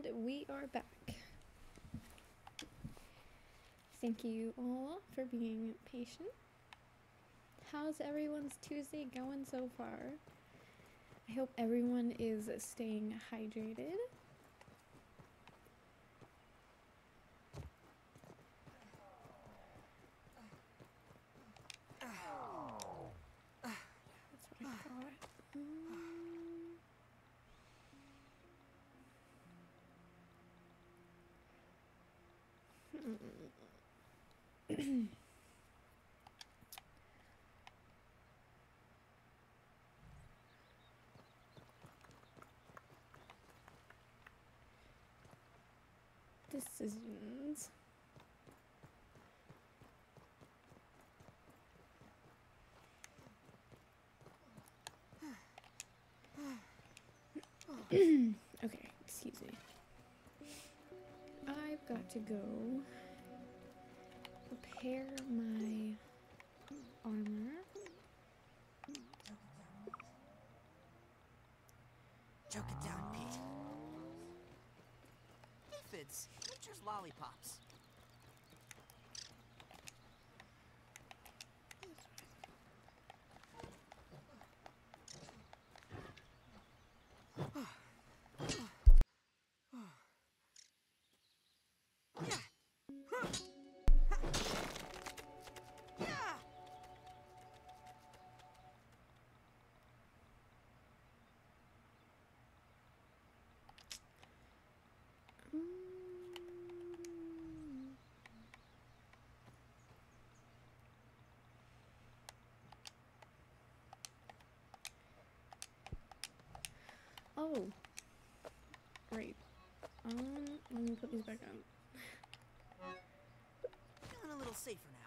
And we are back. Thank you all for being patient. How's everyone's Tuesday going so far? I hope everyone is staying hydrated. That's what I thought. Um, Decisions. Okay, excuse me. I've got to go repair my armor. Choke it down, Pete. Aphids, nature's lollipops. Oh, great. Um, let me put these back on. Feeling a little safer now.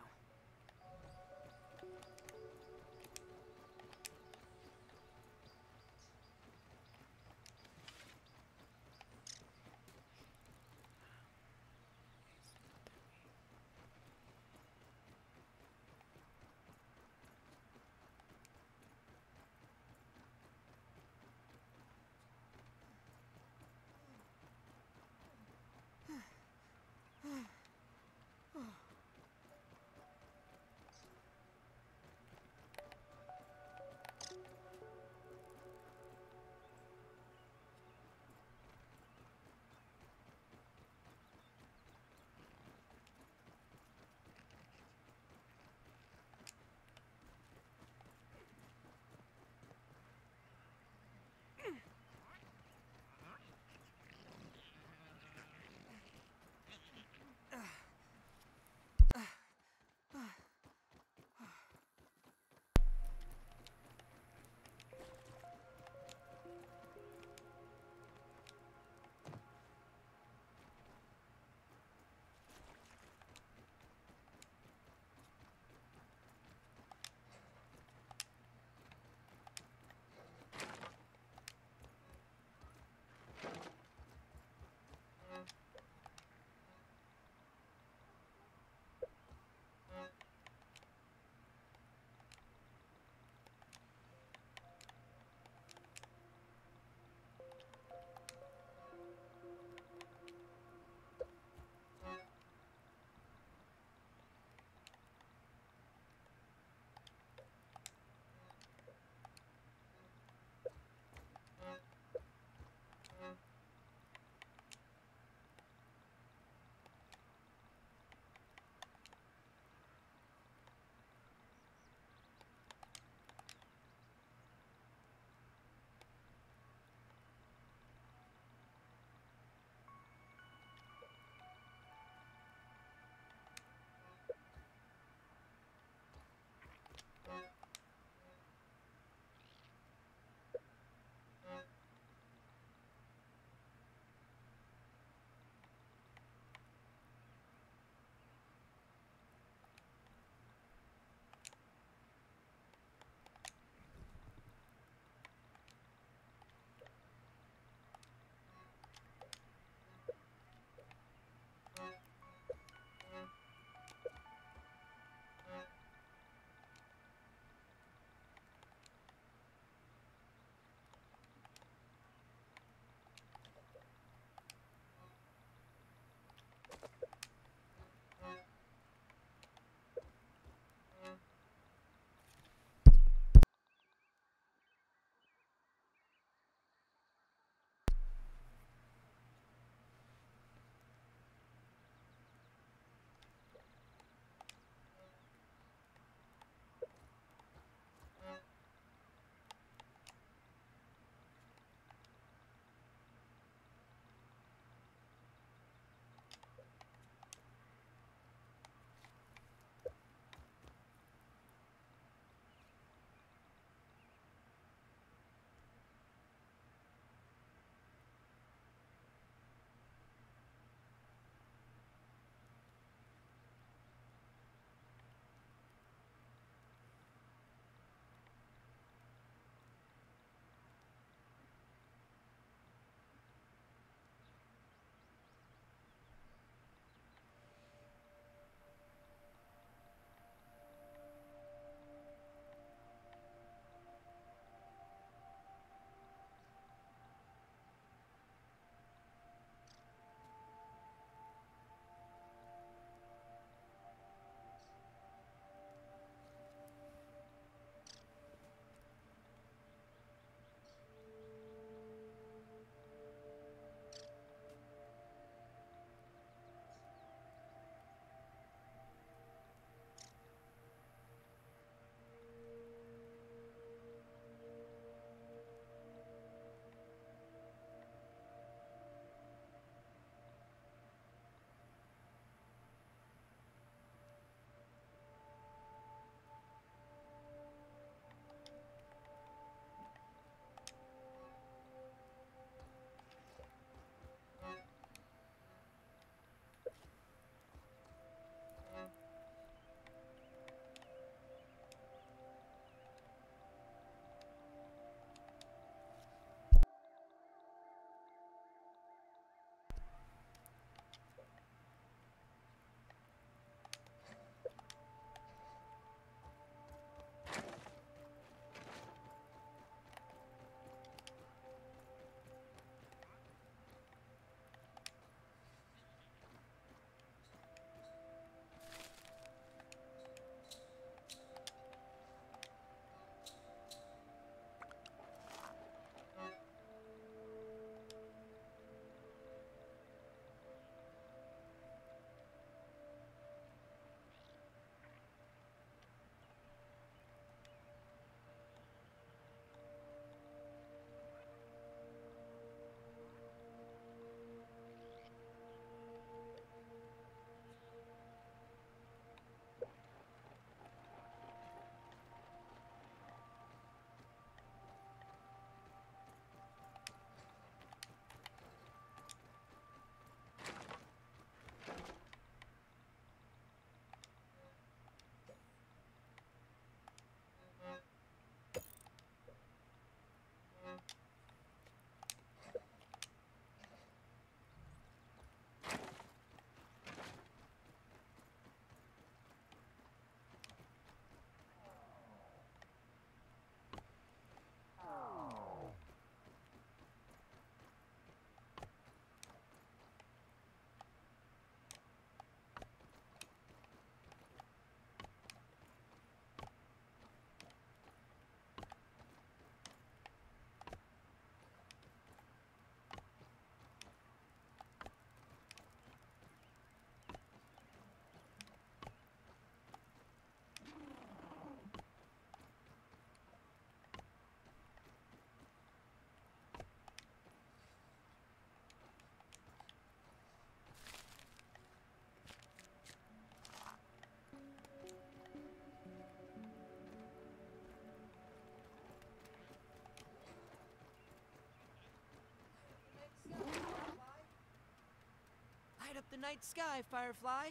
the night sky, Firefly.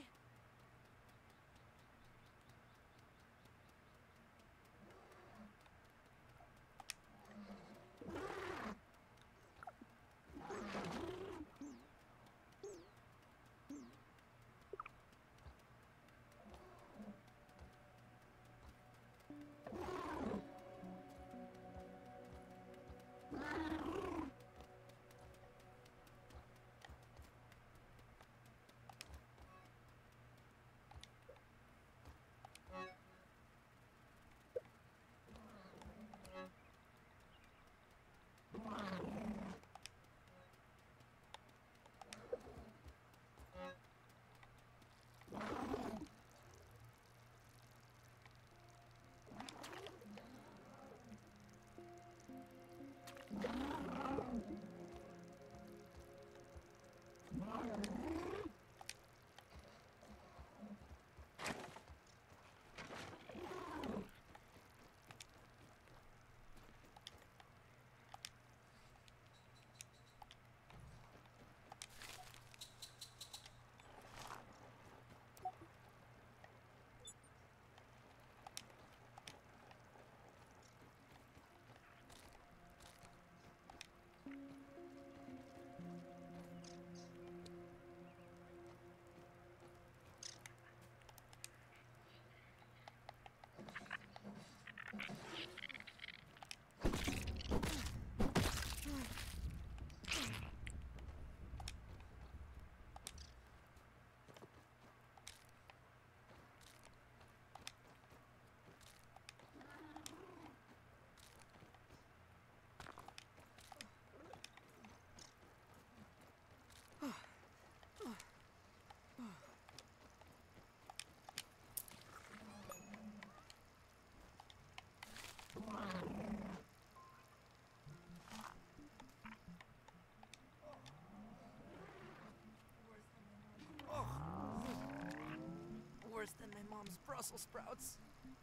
Worse than my mom's Brussels sprouts.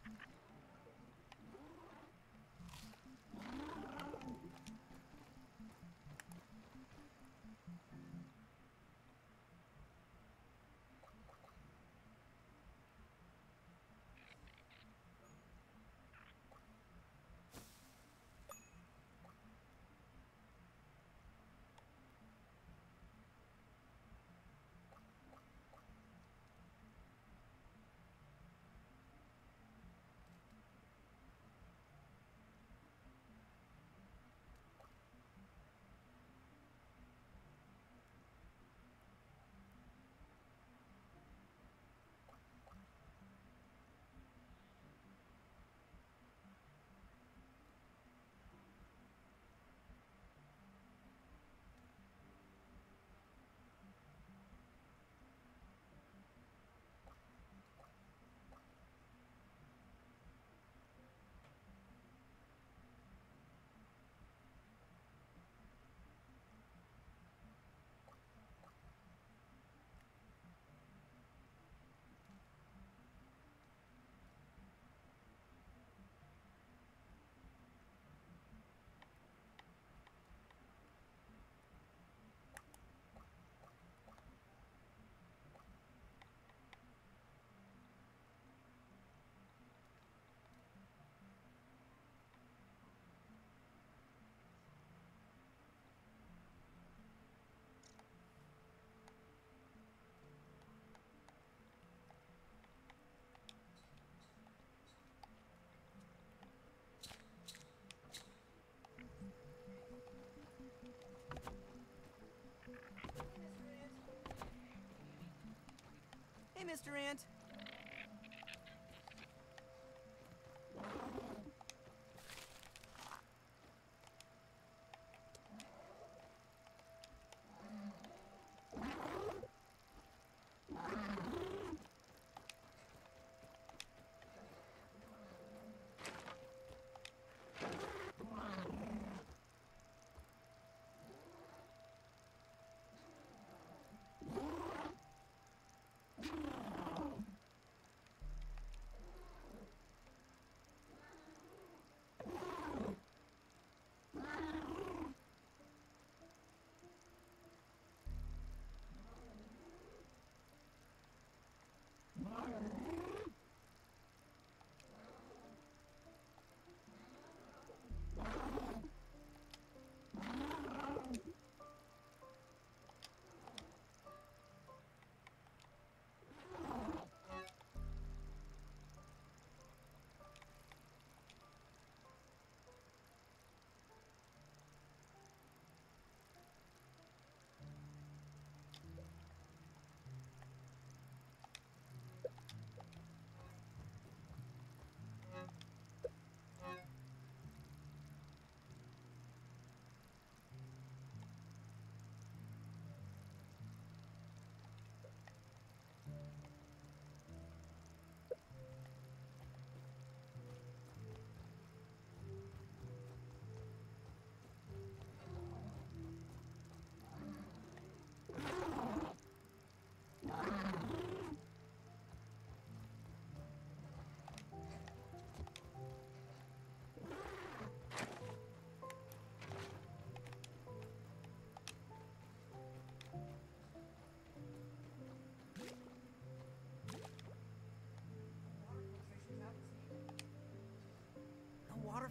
Hey, Mister Ant.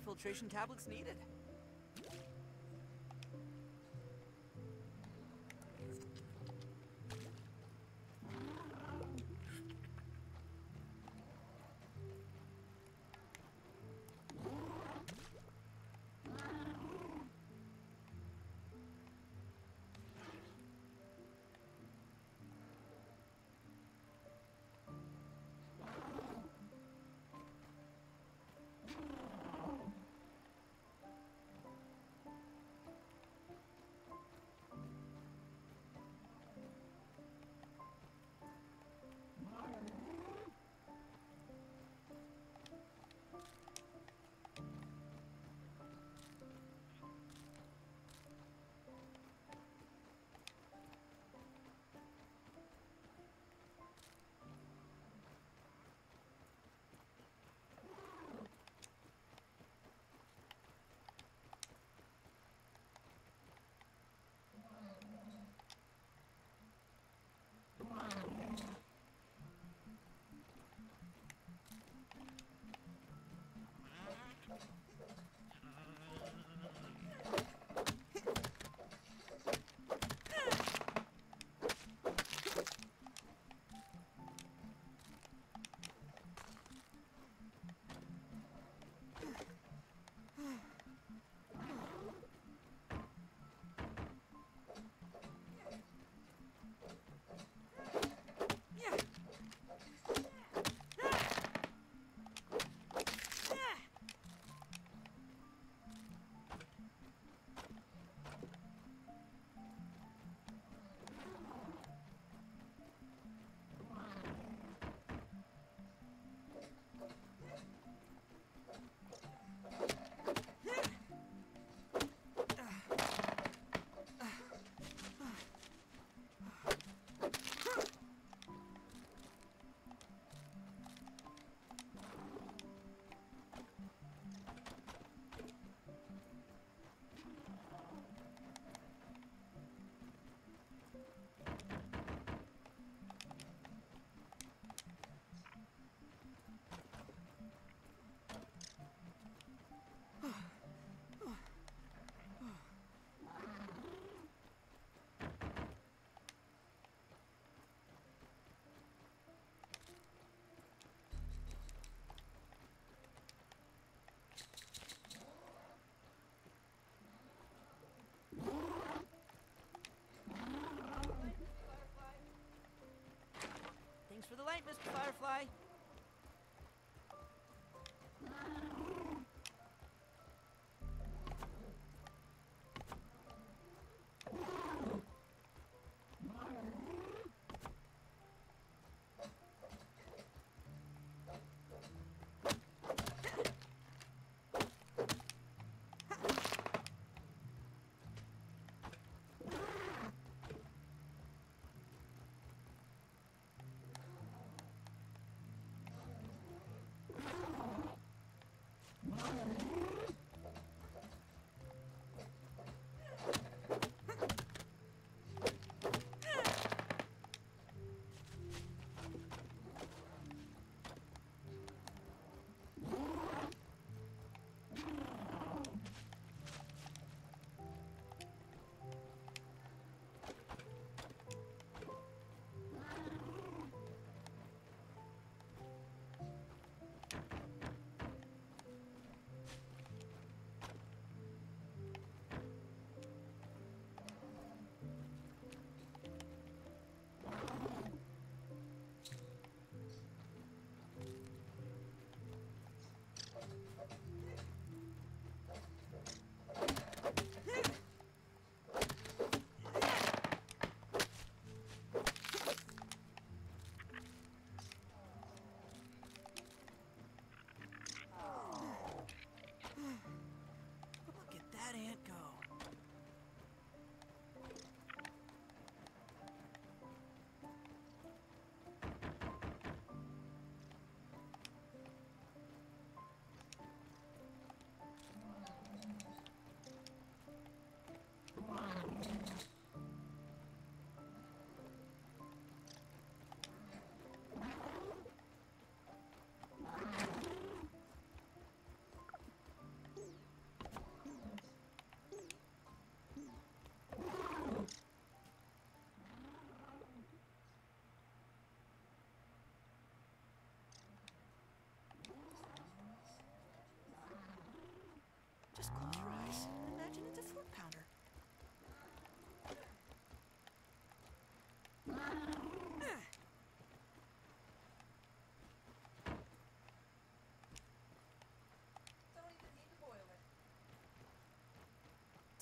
filtration tablets needed.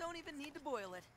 Don't even need to boil it.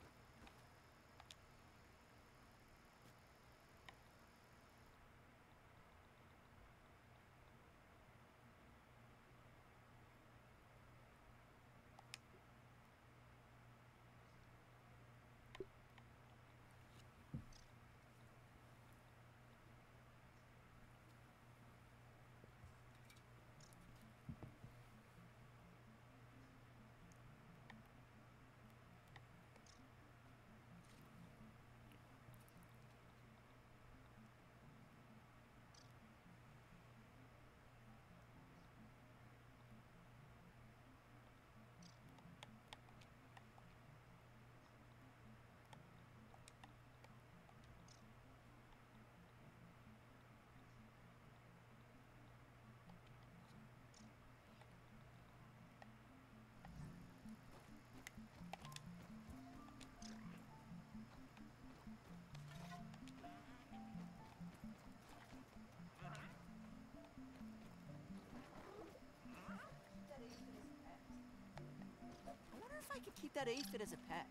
I wonder if I could keep that aphid as a pet.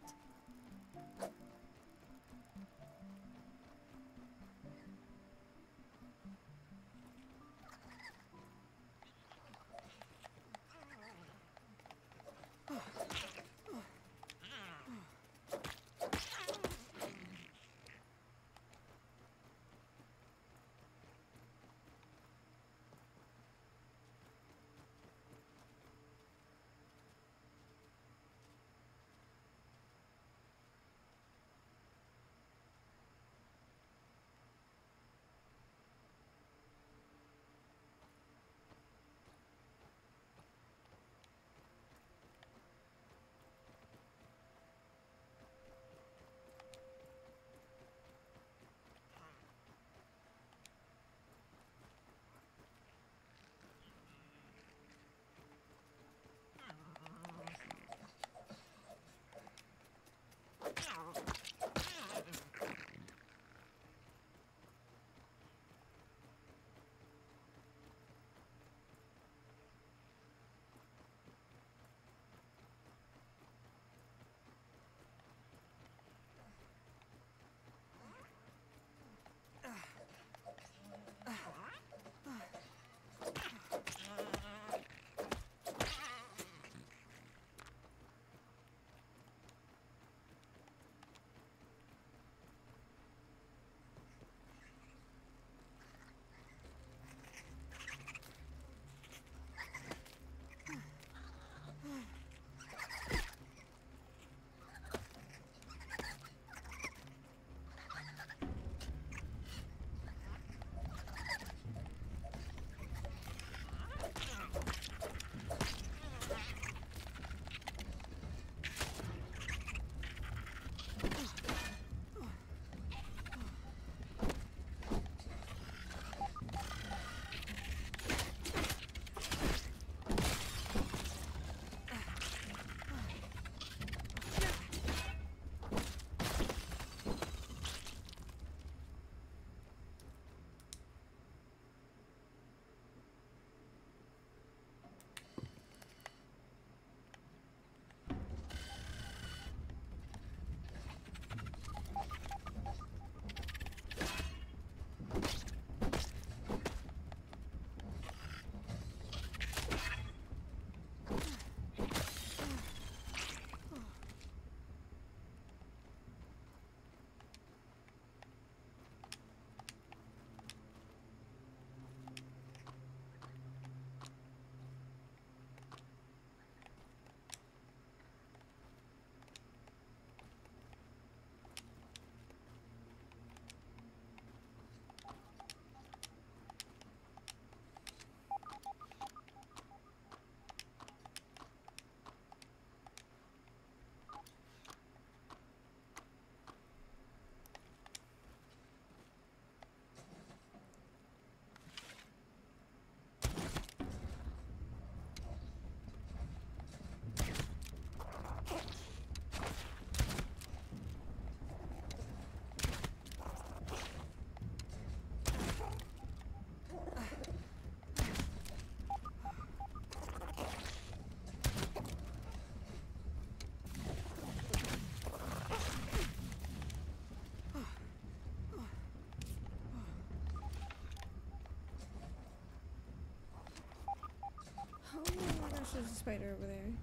spider over there.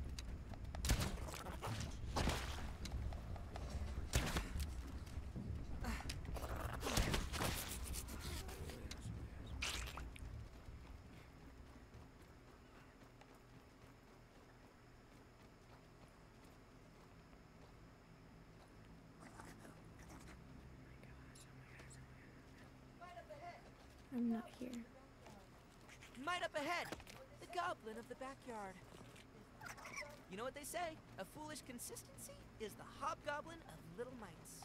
I'm not here. Might up ahead! The goblin of the backyard. You know what they say? A foolish consistency is the hobgoblin of little mites.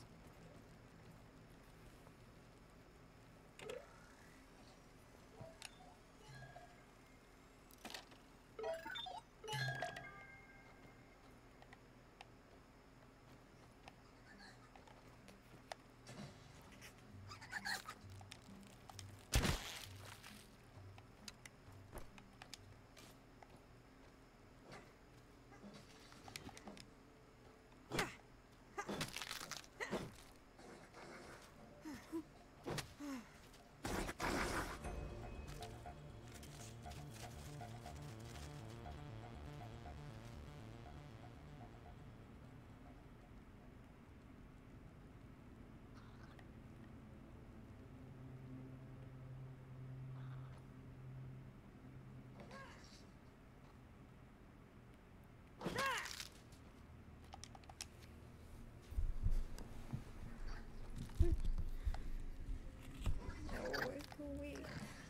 Wait.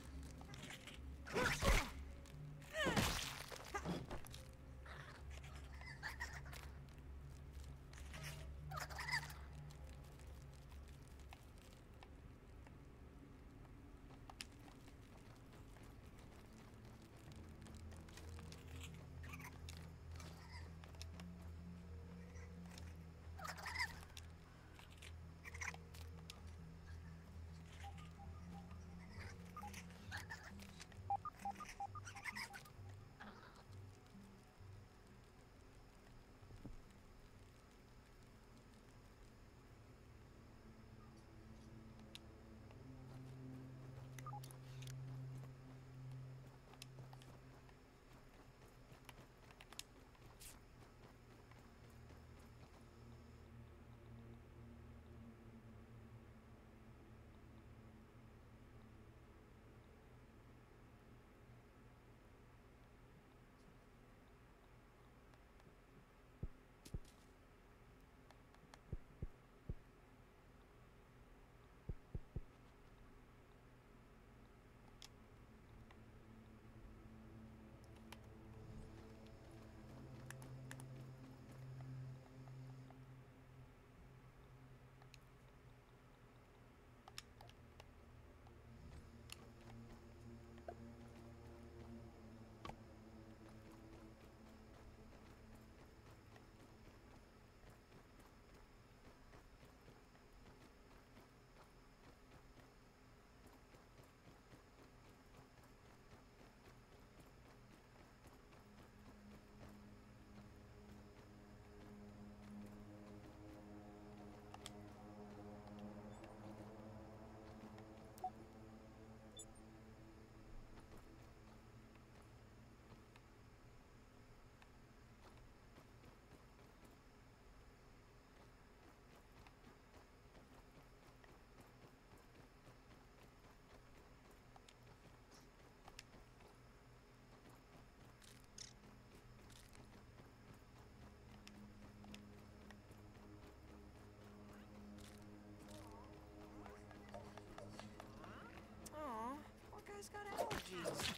Guy's got allergies.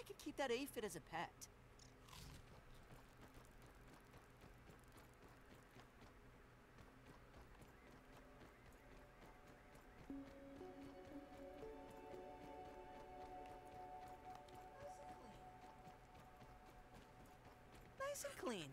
I could keep that aphid as a pet. Nice and clean.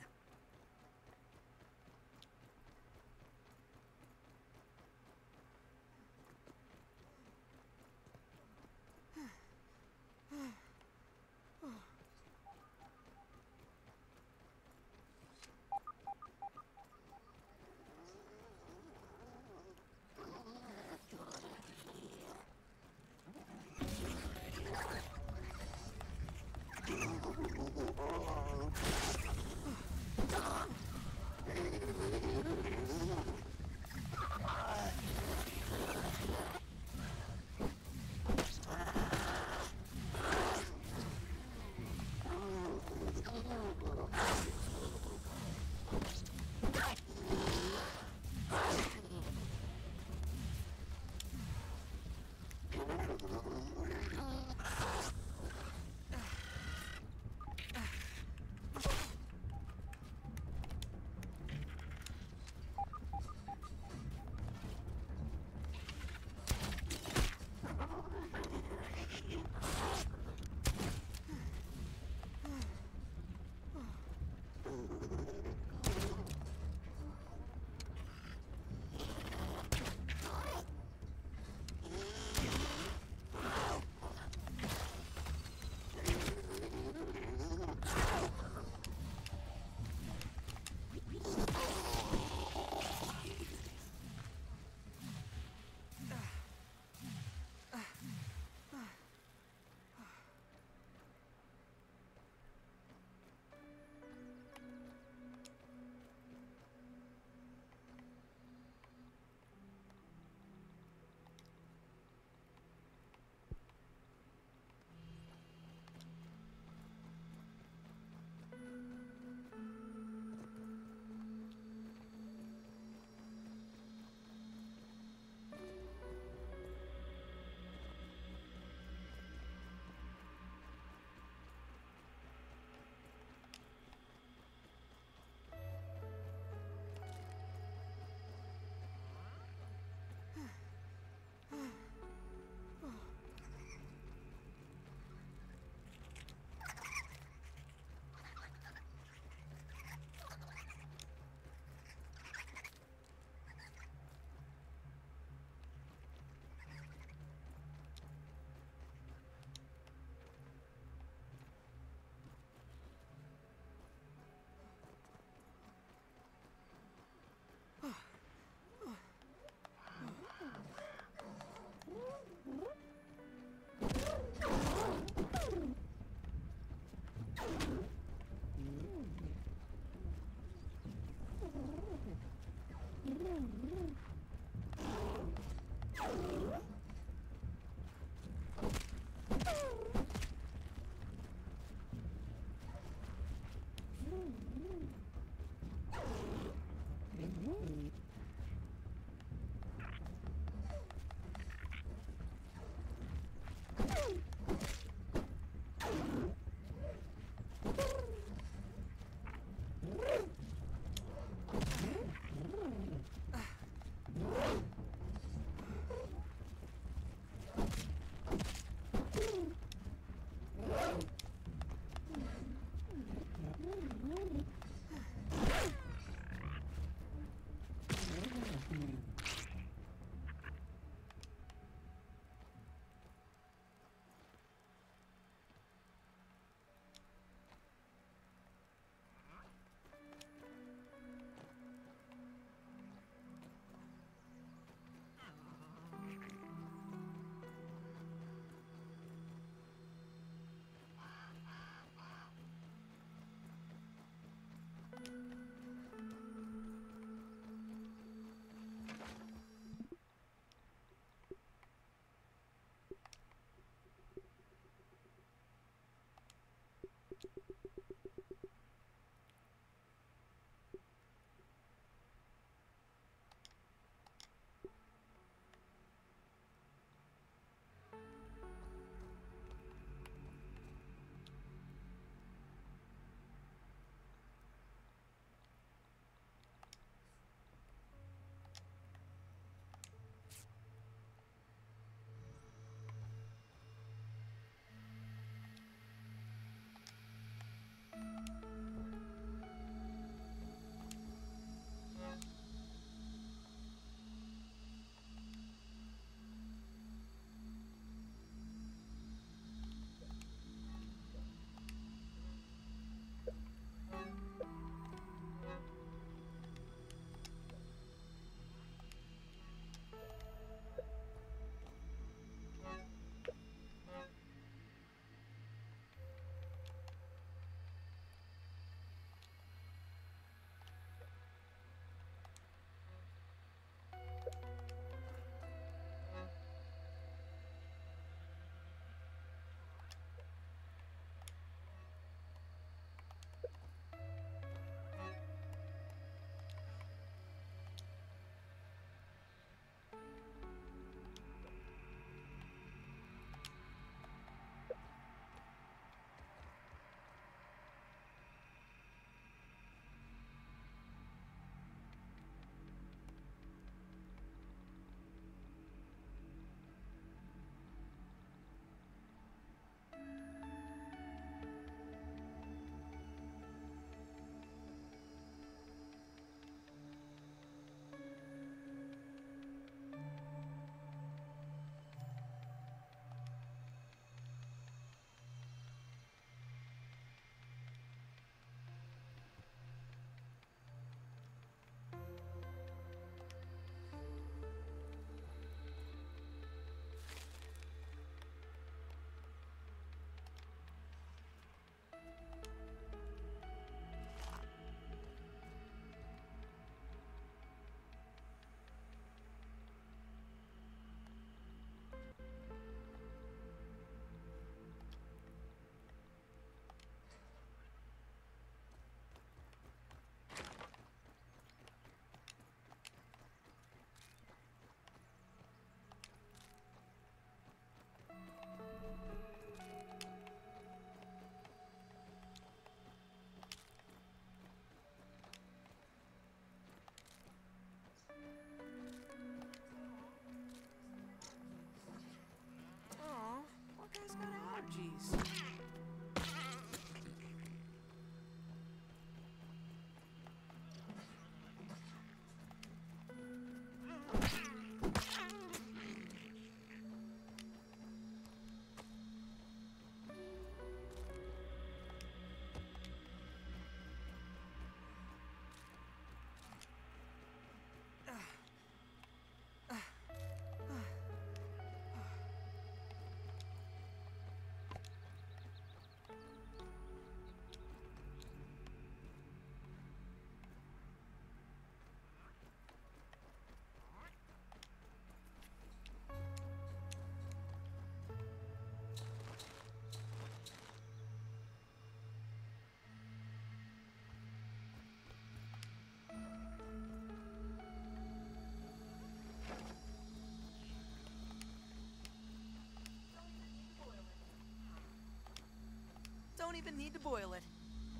even need to boil it.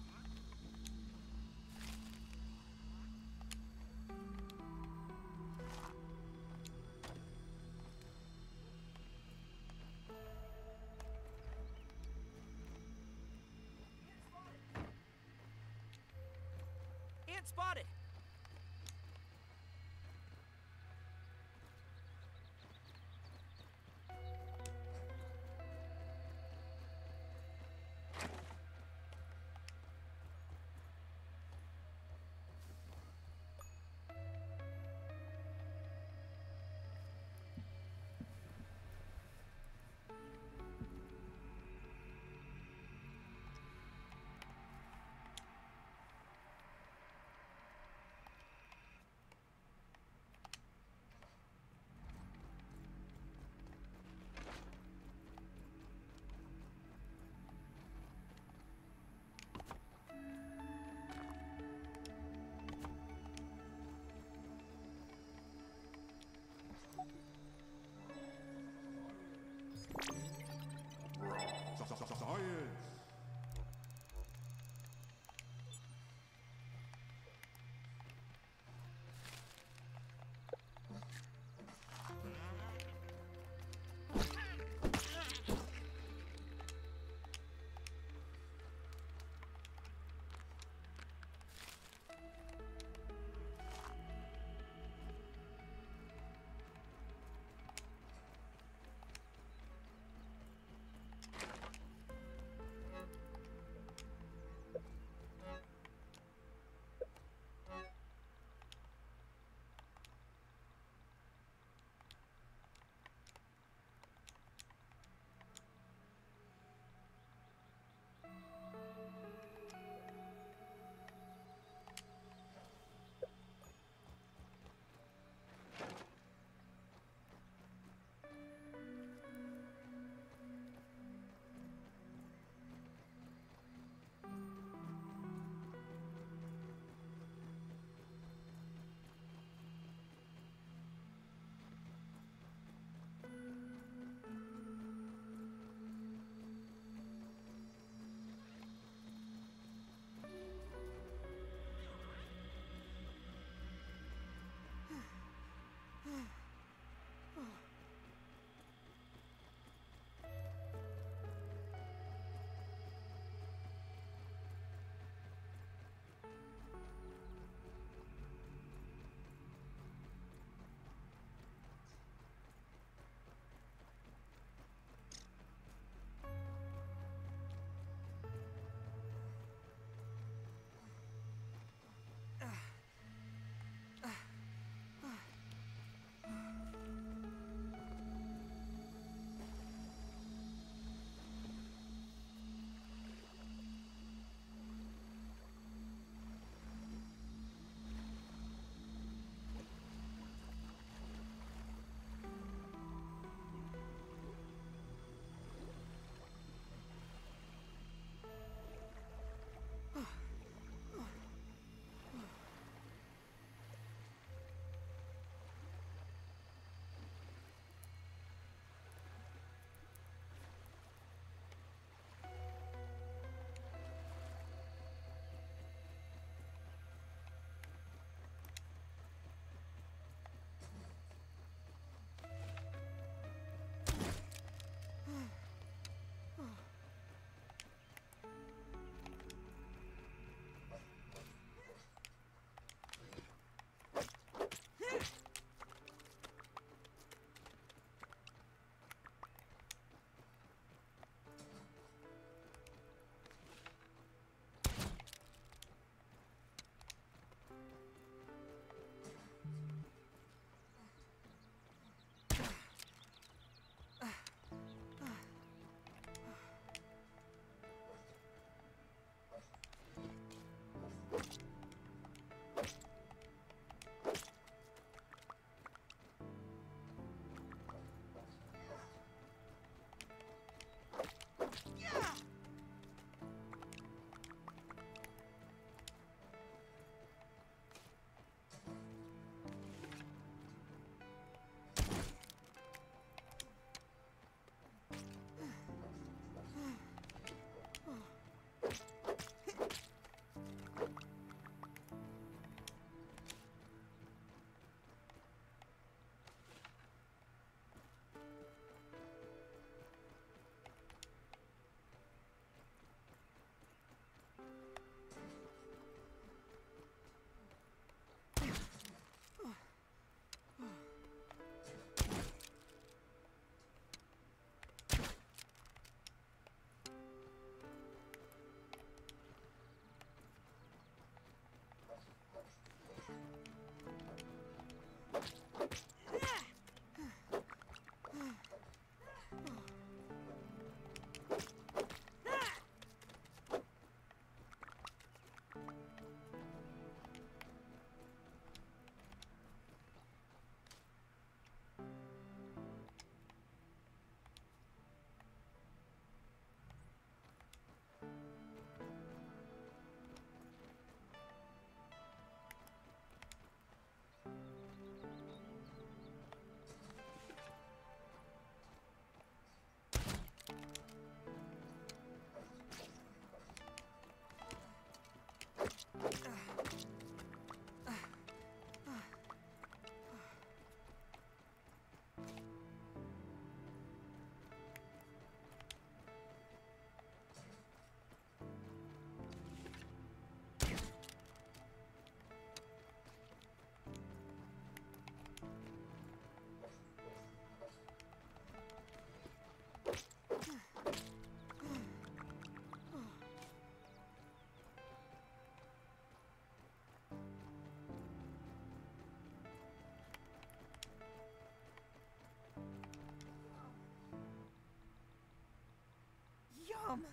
Ant spotted! Um...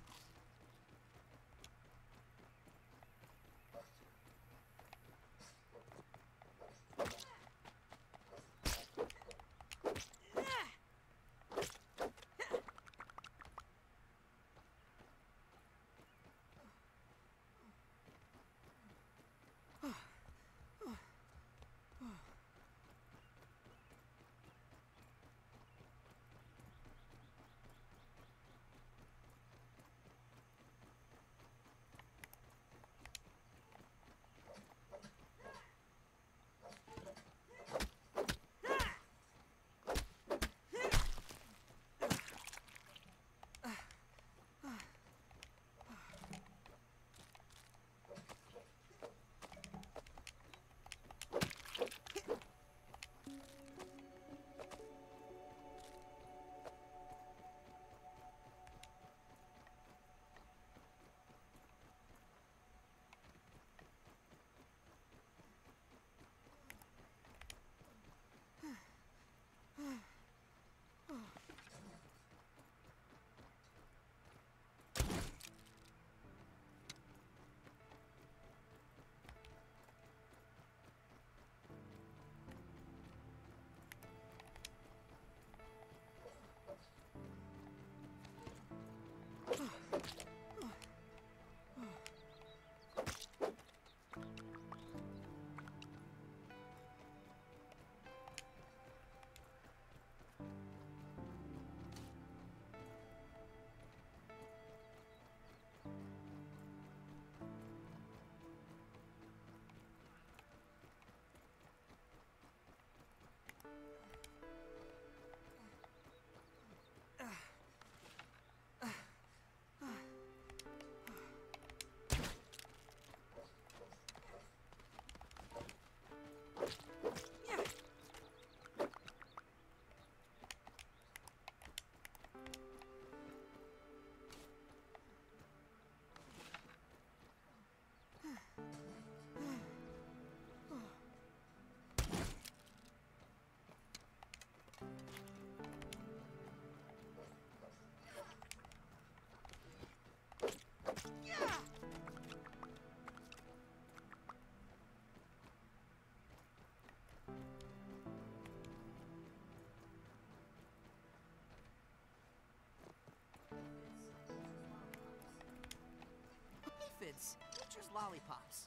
Aphids, nature's lollipops.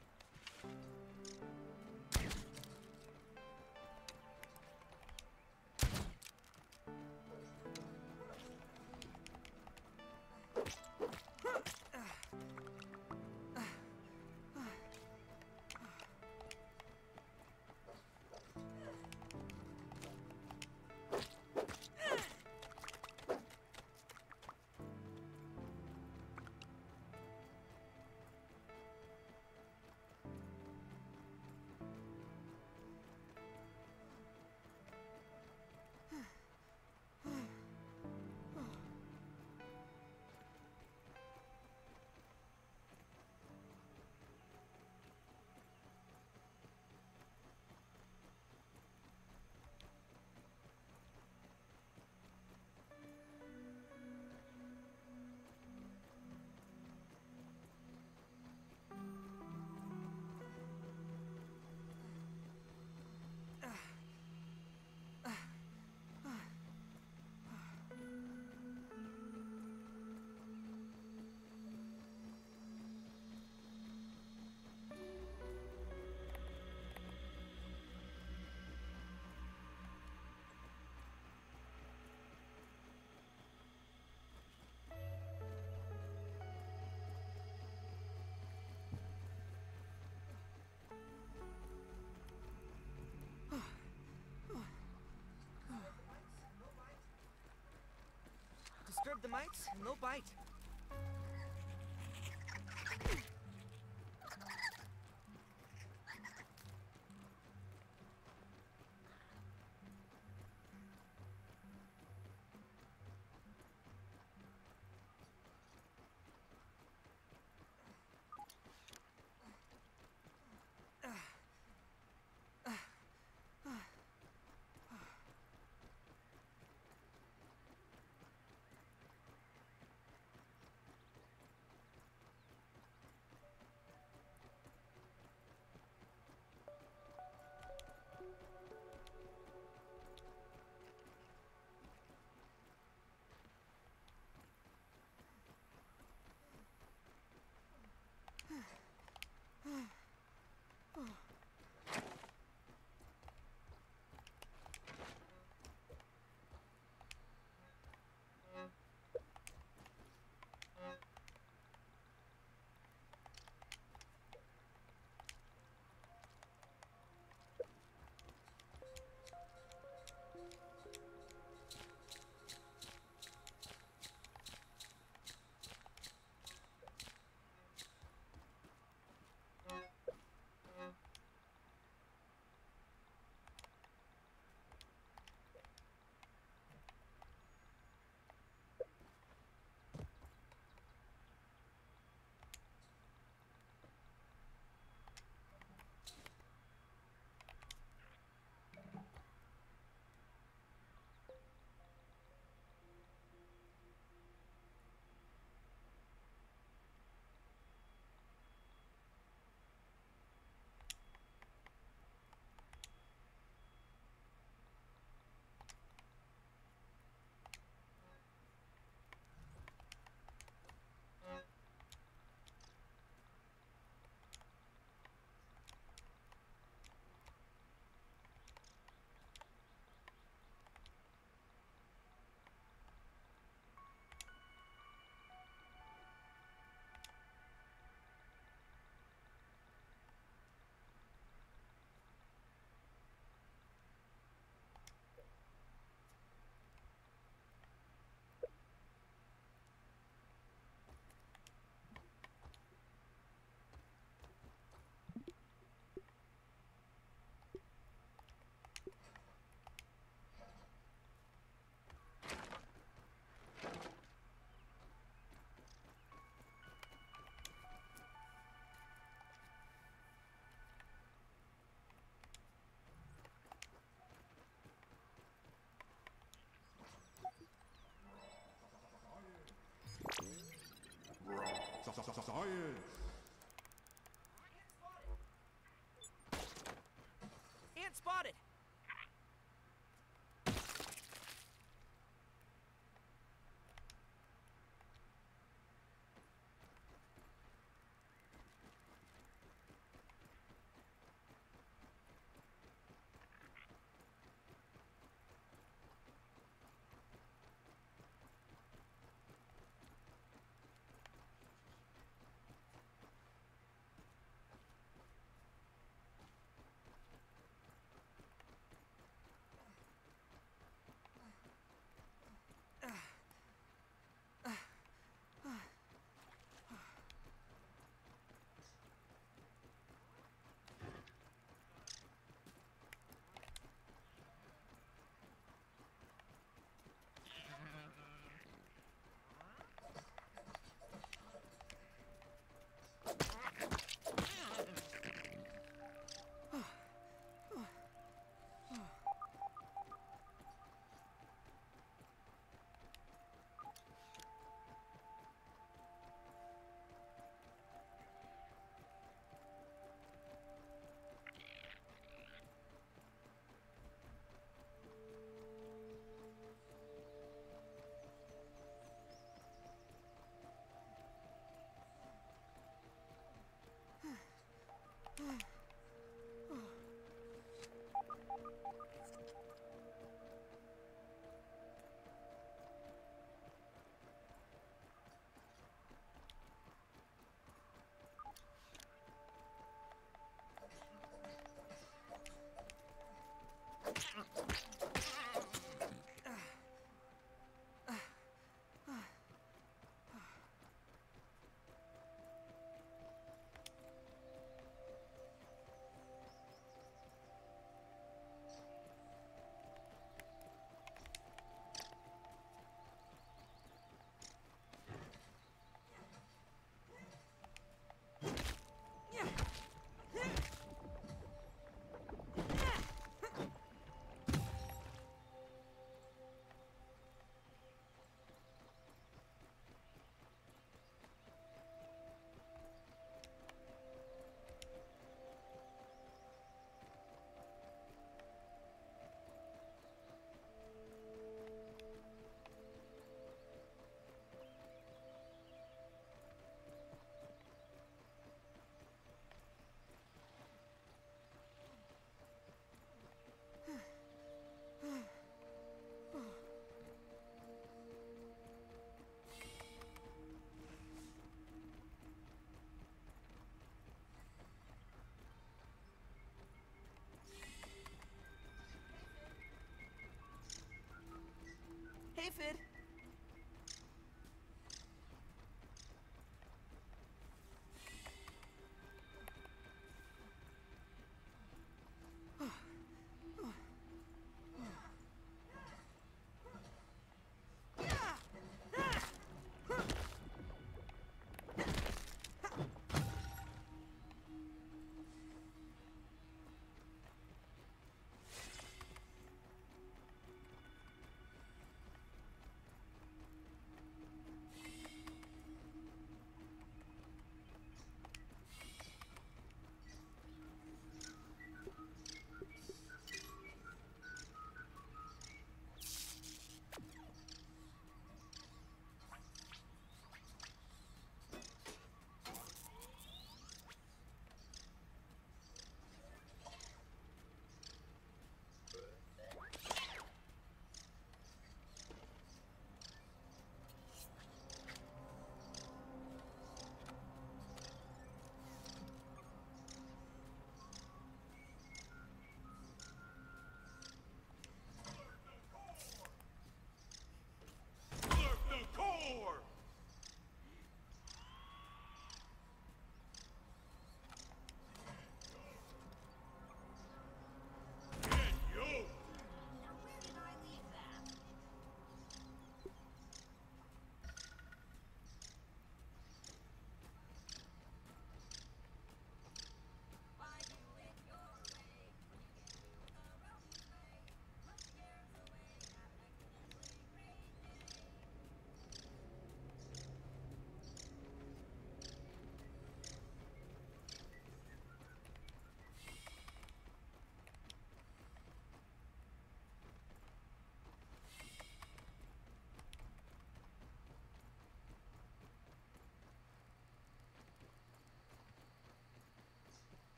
Disturb the mites and they'll bite.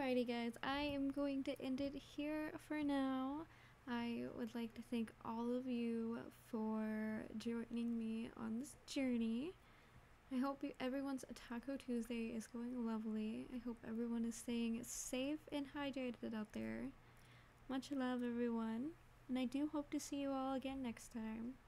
Alrighty guys, I am going to end it here for now. I would like to thank all of you for joining me on this journey. I hope you, everyone's Taco Tuesday is going lovely. I hope everyone is staying safe and hydrated out there. Much love everyone, and I do hope to see you all again next time.